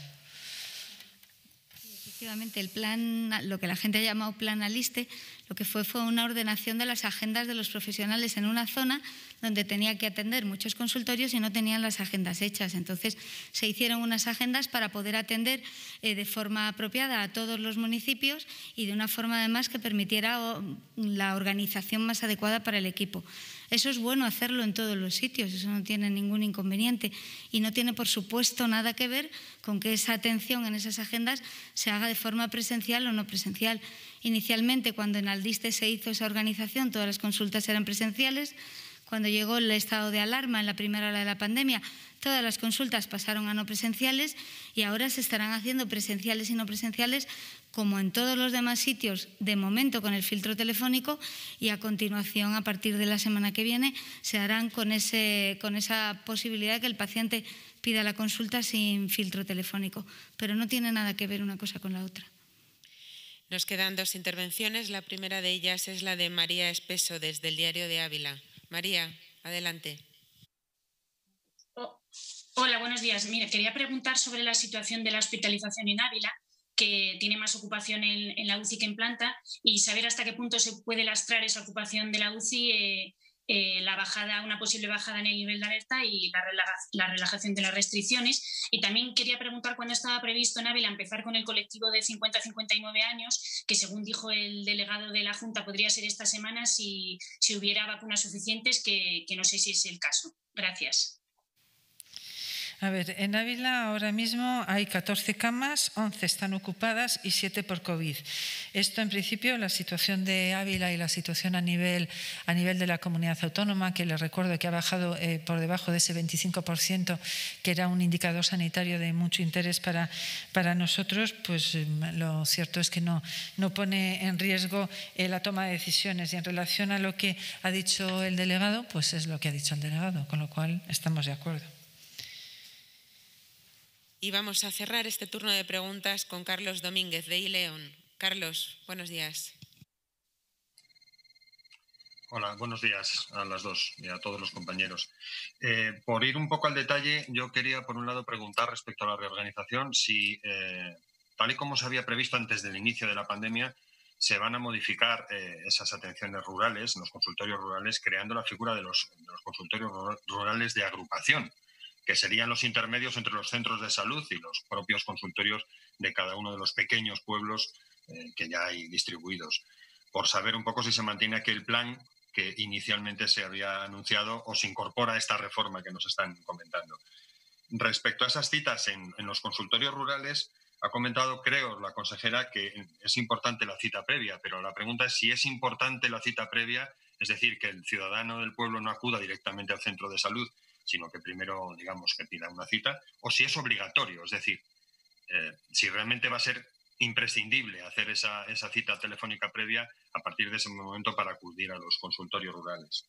Efectivamente, el plan, lo que la gente ha llamado plan ALISTE, lo que fue fue una ordenación de las agendas de los profesionales en una zona donde tenía que atender muchos consultorios y no tenían las agendas hechas. Entonces, se hicieron unas agendas para poder atender eh, de forma apropiada a todos los municipios y de una forma además que permitiera o, la organización más adecuada para el equipo. Eso es bueno hacerlo en todos los sitios, eso no tiene ningún inconveniente y no tiene, por supuesto, nada que ver con que esa atención en esas agendas se haga de forma presencial o no presencial. Inicialmente, cuando en ALISTE se hizo esa organización, todas las consultas eran presenciales. Cuando llegó el estado de alarma en la primera ola de la pandemia, todas las consultas pasaron a no presenciales y ahora se estarán haciendo presenciales y no presenciales como en todos los demás sitios, de momento con el filtro telefónico, y a continuación, a partir de la semana que viene, se harán con, ese, con esa posibilidad de que el paciente pida la consulta sin filtro telefónico. Pero no tiene nada que ver una cosa con la otra. Nos quedan dos intervenciones. La primera de ellas es la de María Espeso, desde el Diario de Ávila. María, adelante. Oh, hola, buenos días. Mira, quería preguntar sobre la situación de la hospitalización en Ávila, que tiene más ocupación en, en la U C I que en planta, y saber hasta qué punto se puede lastrar esa ocupación de la U C I, eh, eh, la bajada, una posible bajada en el nivel de alerta y la, relaja, la relajación de las restricciones. Y también quería preguntar cuándo estaba previsto en Ávila empezar con el colectivo de cincuenta a cincuenta y nueve años, que según dijo el delegado de la Junta podría ser esta semana si, si hubiera vacunas suficientes, que, que no sé si es el caso. Gracias. A ver, en Ávila ahora mismo hay catorce camas, once están ocupadas y siete por COVID. Esto, en principio, la situación de Ávila y la situación a nivel, a nivel de la comunidad autónoma, que les recuerdo que ha bajado eh, por debajo de ese veinticinco por ciento, que era un indicador sanitario de mucho interés para, para nosotros, pues lo cierto es que no, no pone en riesgo eh, la toma de decisiones. Y en relación a lo que ha dicho el delegado, pues es lo que ha dicho el delegado, con lo cual estamos de acuerdo. Y vamos a cerrar este turno de preguntas con Carlos Domínguez, de iLeón. Carlos, buenos días. Hola, buenos días a las dos y a todos los compañeros. Eh, por ir un poco al detalle, yo quería, por un lado, preguntar respecto a la reorganización si, eh, tal y como se había previsto antes del inicio de la pandemia, se van a modificar eh, esas atenciones rurales, los consultorios rurales, creando la figura de los, de los consultorios rurales de agrupación, que serían los intermedios entre los centros de salud y los propios consultorios de cada uno de los pequeños pueblos eh, que ya hay distribuidos, por saber un poco si se mantiene aquel plan que inicialmente se había anunciado o se incorpora a esta reforma que nos están comentando. Respecto a esas citas en, en los consultorios rurales, ha comentado, creo, la consejera que es importante la cita previa, pero la pregunta es si es importante la cita previa, es decir, que el ciudadano del pueblo no acuda directamente al centro de salud, sino que primero, digamos, que pida una cita, o si es obligatorio, es decir, eh, si realmente va a ser imprescindible hacer esa, esa cita telefónica previa a partir de ese momento para acudir a los consultorios rurales.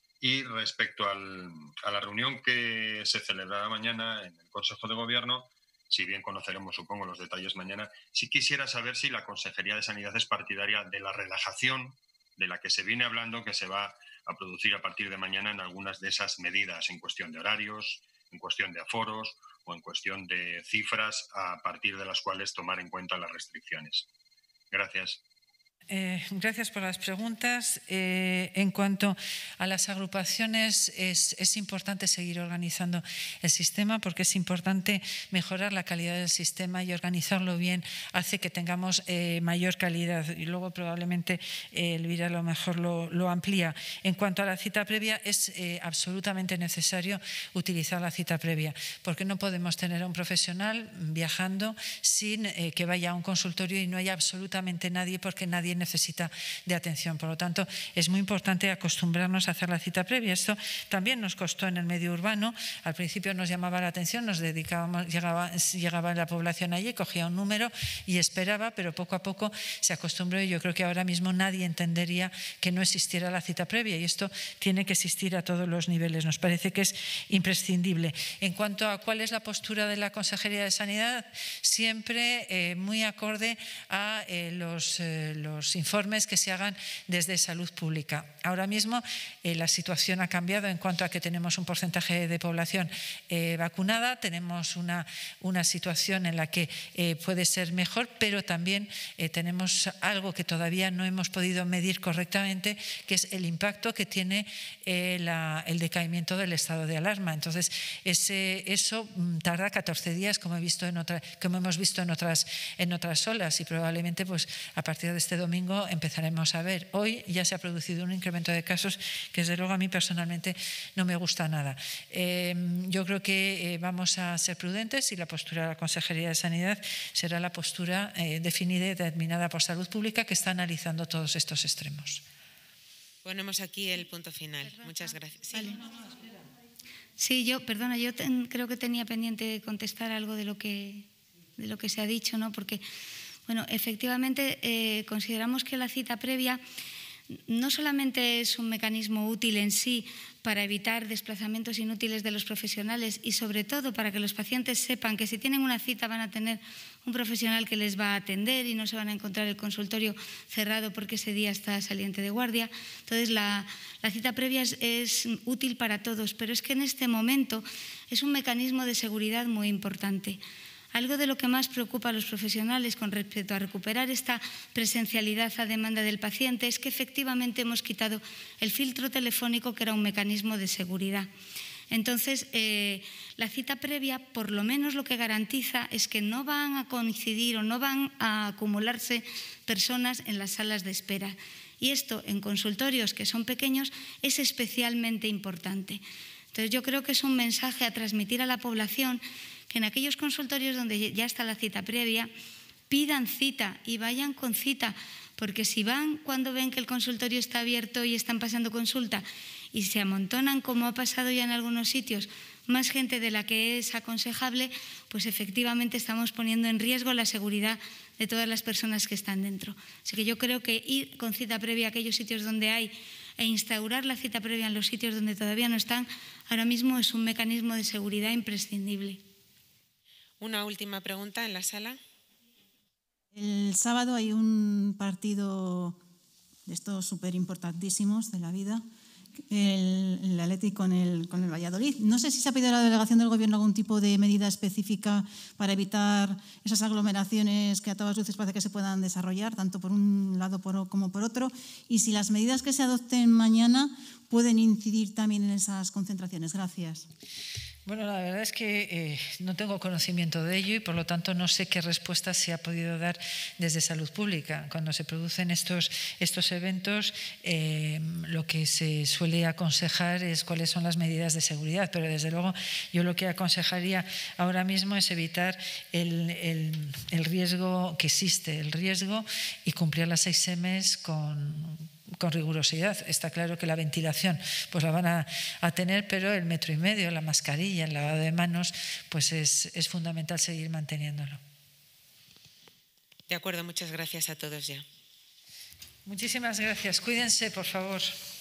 Y respecto al, a la reunión que se celebrará mañana en el Consejo de Gobierno, si bien conoceremos, supongo, los detalles mañana, sí quisiera saber si la Consejería de Sanidad es partidaria de la relajación de la que se viene hablando, que se va a producir a partir de mañana en algunas de esas medidas, en cuestión de horarios, en cuestión de aforos o en cuestión de cifras a partir de las cuales tomar en cuenta las restricciones. Gracias. Eh, gracias por las preguntas. Eh, en cuanto a las agrupaciones, es, es importante seguir organizando el sistema porque es importante mejorar la calidad del sistema y organizarlo bien hace que tengamos eh, mayor calidad y luego probablemente eh, Elvira a lo mejor lo, lo amplía. En cuanto a la cita previa, es eh, absolutamente necesario utilizar la cita previa porque no podemos tener a un profesional viajando sin eh, que vaya a un consultorio y no haya absolutamente nadie porque nadie necesita de atención. Por lo tanto, es muy importante acostumbrarnos a hacer la cita previa. Esto también nos costó en el medio urbano. Al principio nos llamaba la atención, nos dedicábamos, llegaba, llegaba la población allí, cogía un número y esperaba, pero poco a poco se acostumbró y yo creo que ahora mismo nadie entendería que no existiera la cita previa y esto tiene que existir a todos los niveles. Nos parece que es imprescindible. En cuanto a cuál es la postura de la Consejería de Sanidad, siempre eh, muy acorde a eh, los, eh, los informes que se hagan desde Salud Pública. Ahora mismo eh, la situación ha cambiado en cuanto a que tenemos un porcentaje de población eh, vacunada, tenemos una, una situación en la que eh, puede ser mejor, pero también eh, tenemos algo que todavía no hemos podido medir correctamente, que es el impacto que tiene eh, la, el decaimiento del estado de alarma. Entonces, ese, eso tarda catorce días, como, he visto en otra, como hemos visto en otras, en otras olas, y probablemente pues, a partir de este domingo empezaremos a ver. Hoy ya se ha producido un incremento de casos que desde luego a mí personalmente no me gusta nada. Eh, yo creo que eh, vamos a ser prudentes y la postura de la Consejería de Sanidad será la postura eh, definida y determinada por Salud Pública que está analizando todos estos extremos. Ponemos aquí el punto final. Muchas gracias. Sí, vale. Sí, yo, perdona, yo ten, creo que tenía pendiente contestar algo de lo que, de lo que se ha dicho, ¿no? Porque bueno, efectivamente, eh, consideramos que la cita previa no solamente es un mecanismo útil en sí para evitar desplazamientos inútiles de los profesionales y sobre todo para que los pacientes sepan que si tienen una cita van a tener un profesional que les va a atender y no se van a encontrar el consultorio cerrado porque ese día está saliente de guardia. Entonces, la, la cita previa es, es útil para todos, pero es que en este momento es un mecanismo de seguridad muy importante. Algo de lo que más preocupa a los profesionales con respecto a recuperar esta presencialidad a demanda del paciente es que efectivamente hemos quitado el filtro telefónico que era un mecanismo de seguridad. Entonces, eh, la cita previa, por lo menos lo que garantiza es que no van a coincidir o no van a acumularse personas en las salas de espera. Y esto en consultorios que son pequeños es especialmente importante. Entonces, yo creo que es un mensaje a transmitir a la población que en aquellos consultorios donde ya está la cita previa, pidan cita y vayan con cita, porque si van cuando ven que el consultorio está abierto y están pasando consulta y se amontonan, como ha pasado ya en algunos sitios, más gente de la que es aconsejable, pues efectivamente estamos poniendo en riesgo la seguridad de todas las personas que están dentro. Así que yo creo que ir con cita previa a aquellos sitios donde hay e instaurar la cita previa en los sitios donde todavía no están, ahora mismo es un mecanismo de seguridad imprescindible. Una última pregunta en la sala. El sábado hay un partido de estos súper importantísimos de la vida, el, el Athletic con el, con el Valladolid. No sé si se ha pedido a la delegación del Gobierno algún tipo de medida específica para evitar esas aglomeraciones que a todas luces parece que se puedan desarrollar, tanto por un lado por, como por otro, y si las medidas que se adopten mañana pueden incidir también en esas concentraciones. Gracias. Bueno, la verdad es que eh, no tengo conocimiento de ello y por lo tanto no sé qué respuesta se ha podido dar desde Salud Pública. Cuando se producen estos, estos eventos, eh, lo que se suele aconsejar es cuáles son las medidas de seguridad, pero desde luego yo lo que aconsejaría ahora mismo es evitar el, el, el riesgo que existe, el riesgo y cumplir las seis emes con con rigurosidad. Está claro que la ventilación pues la van a, a tener, pero el metro y medio, la mascarilla, el lavado de manos, pues es, es fundamental seguir manteniéndolo. De acuerdo, muchas gracias a todos ya. Muchísimas gracias. Cuídense, por favor.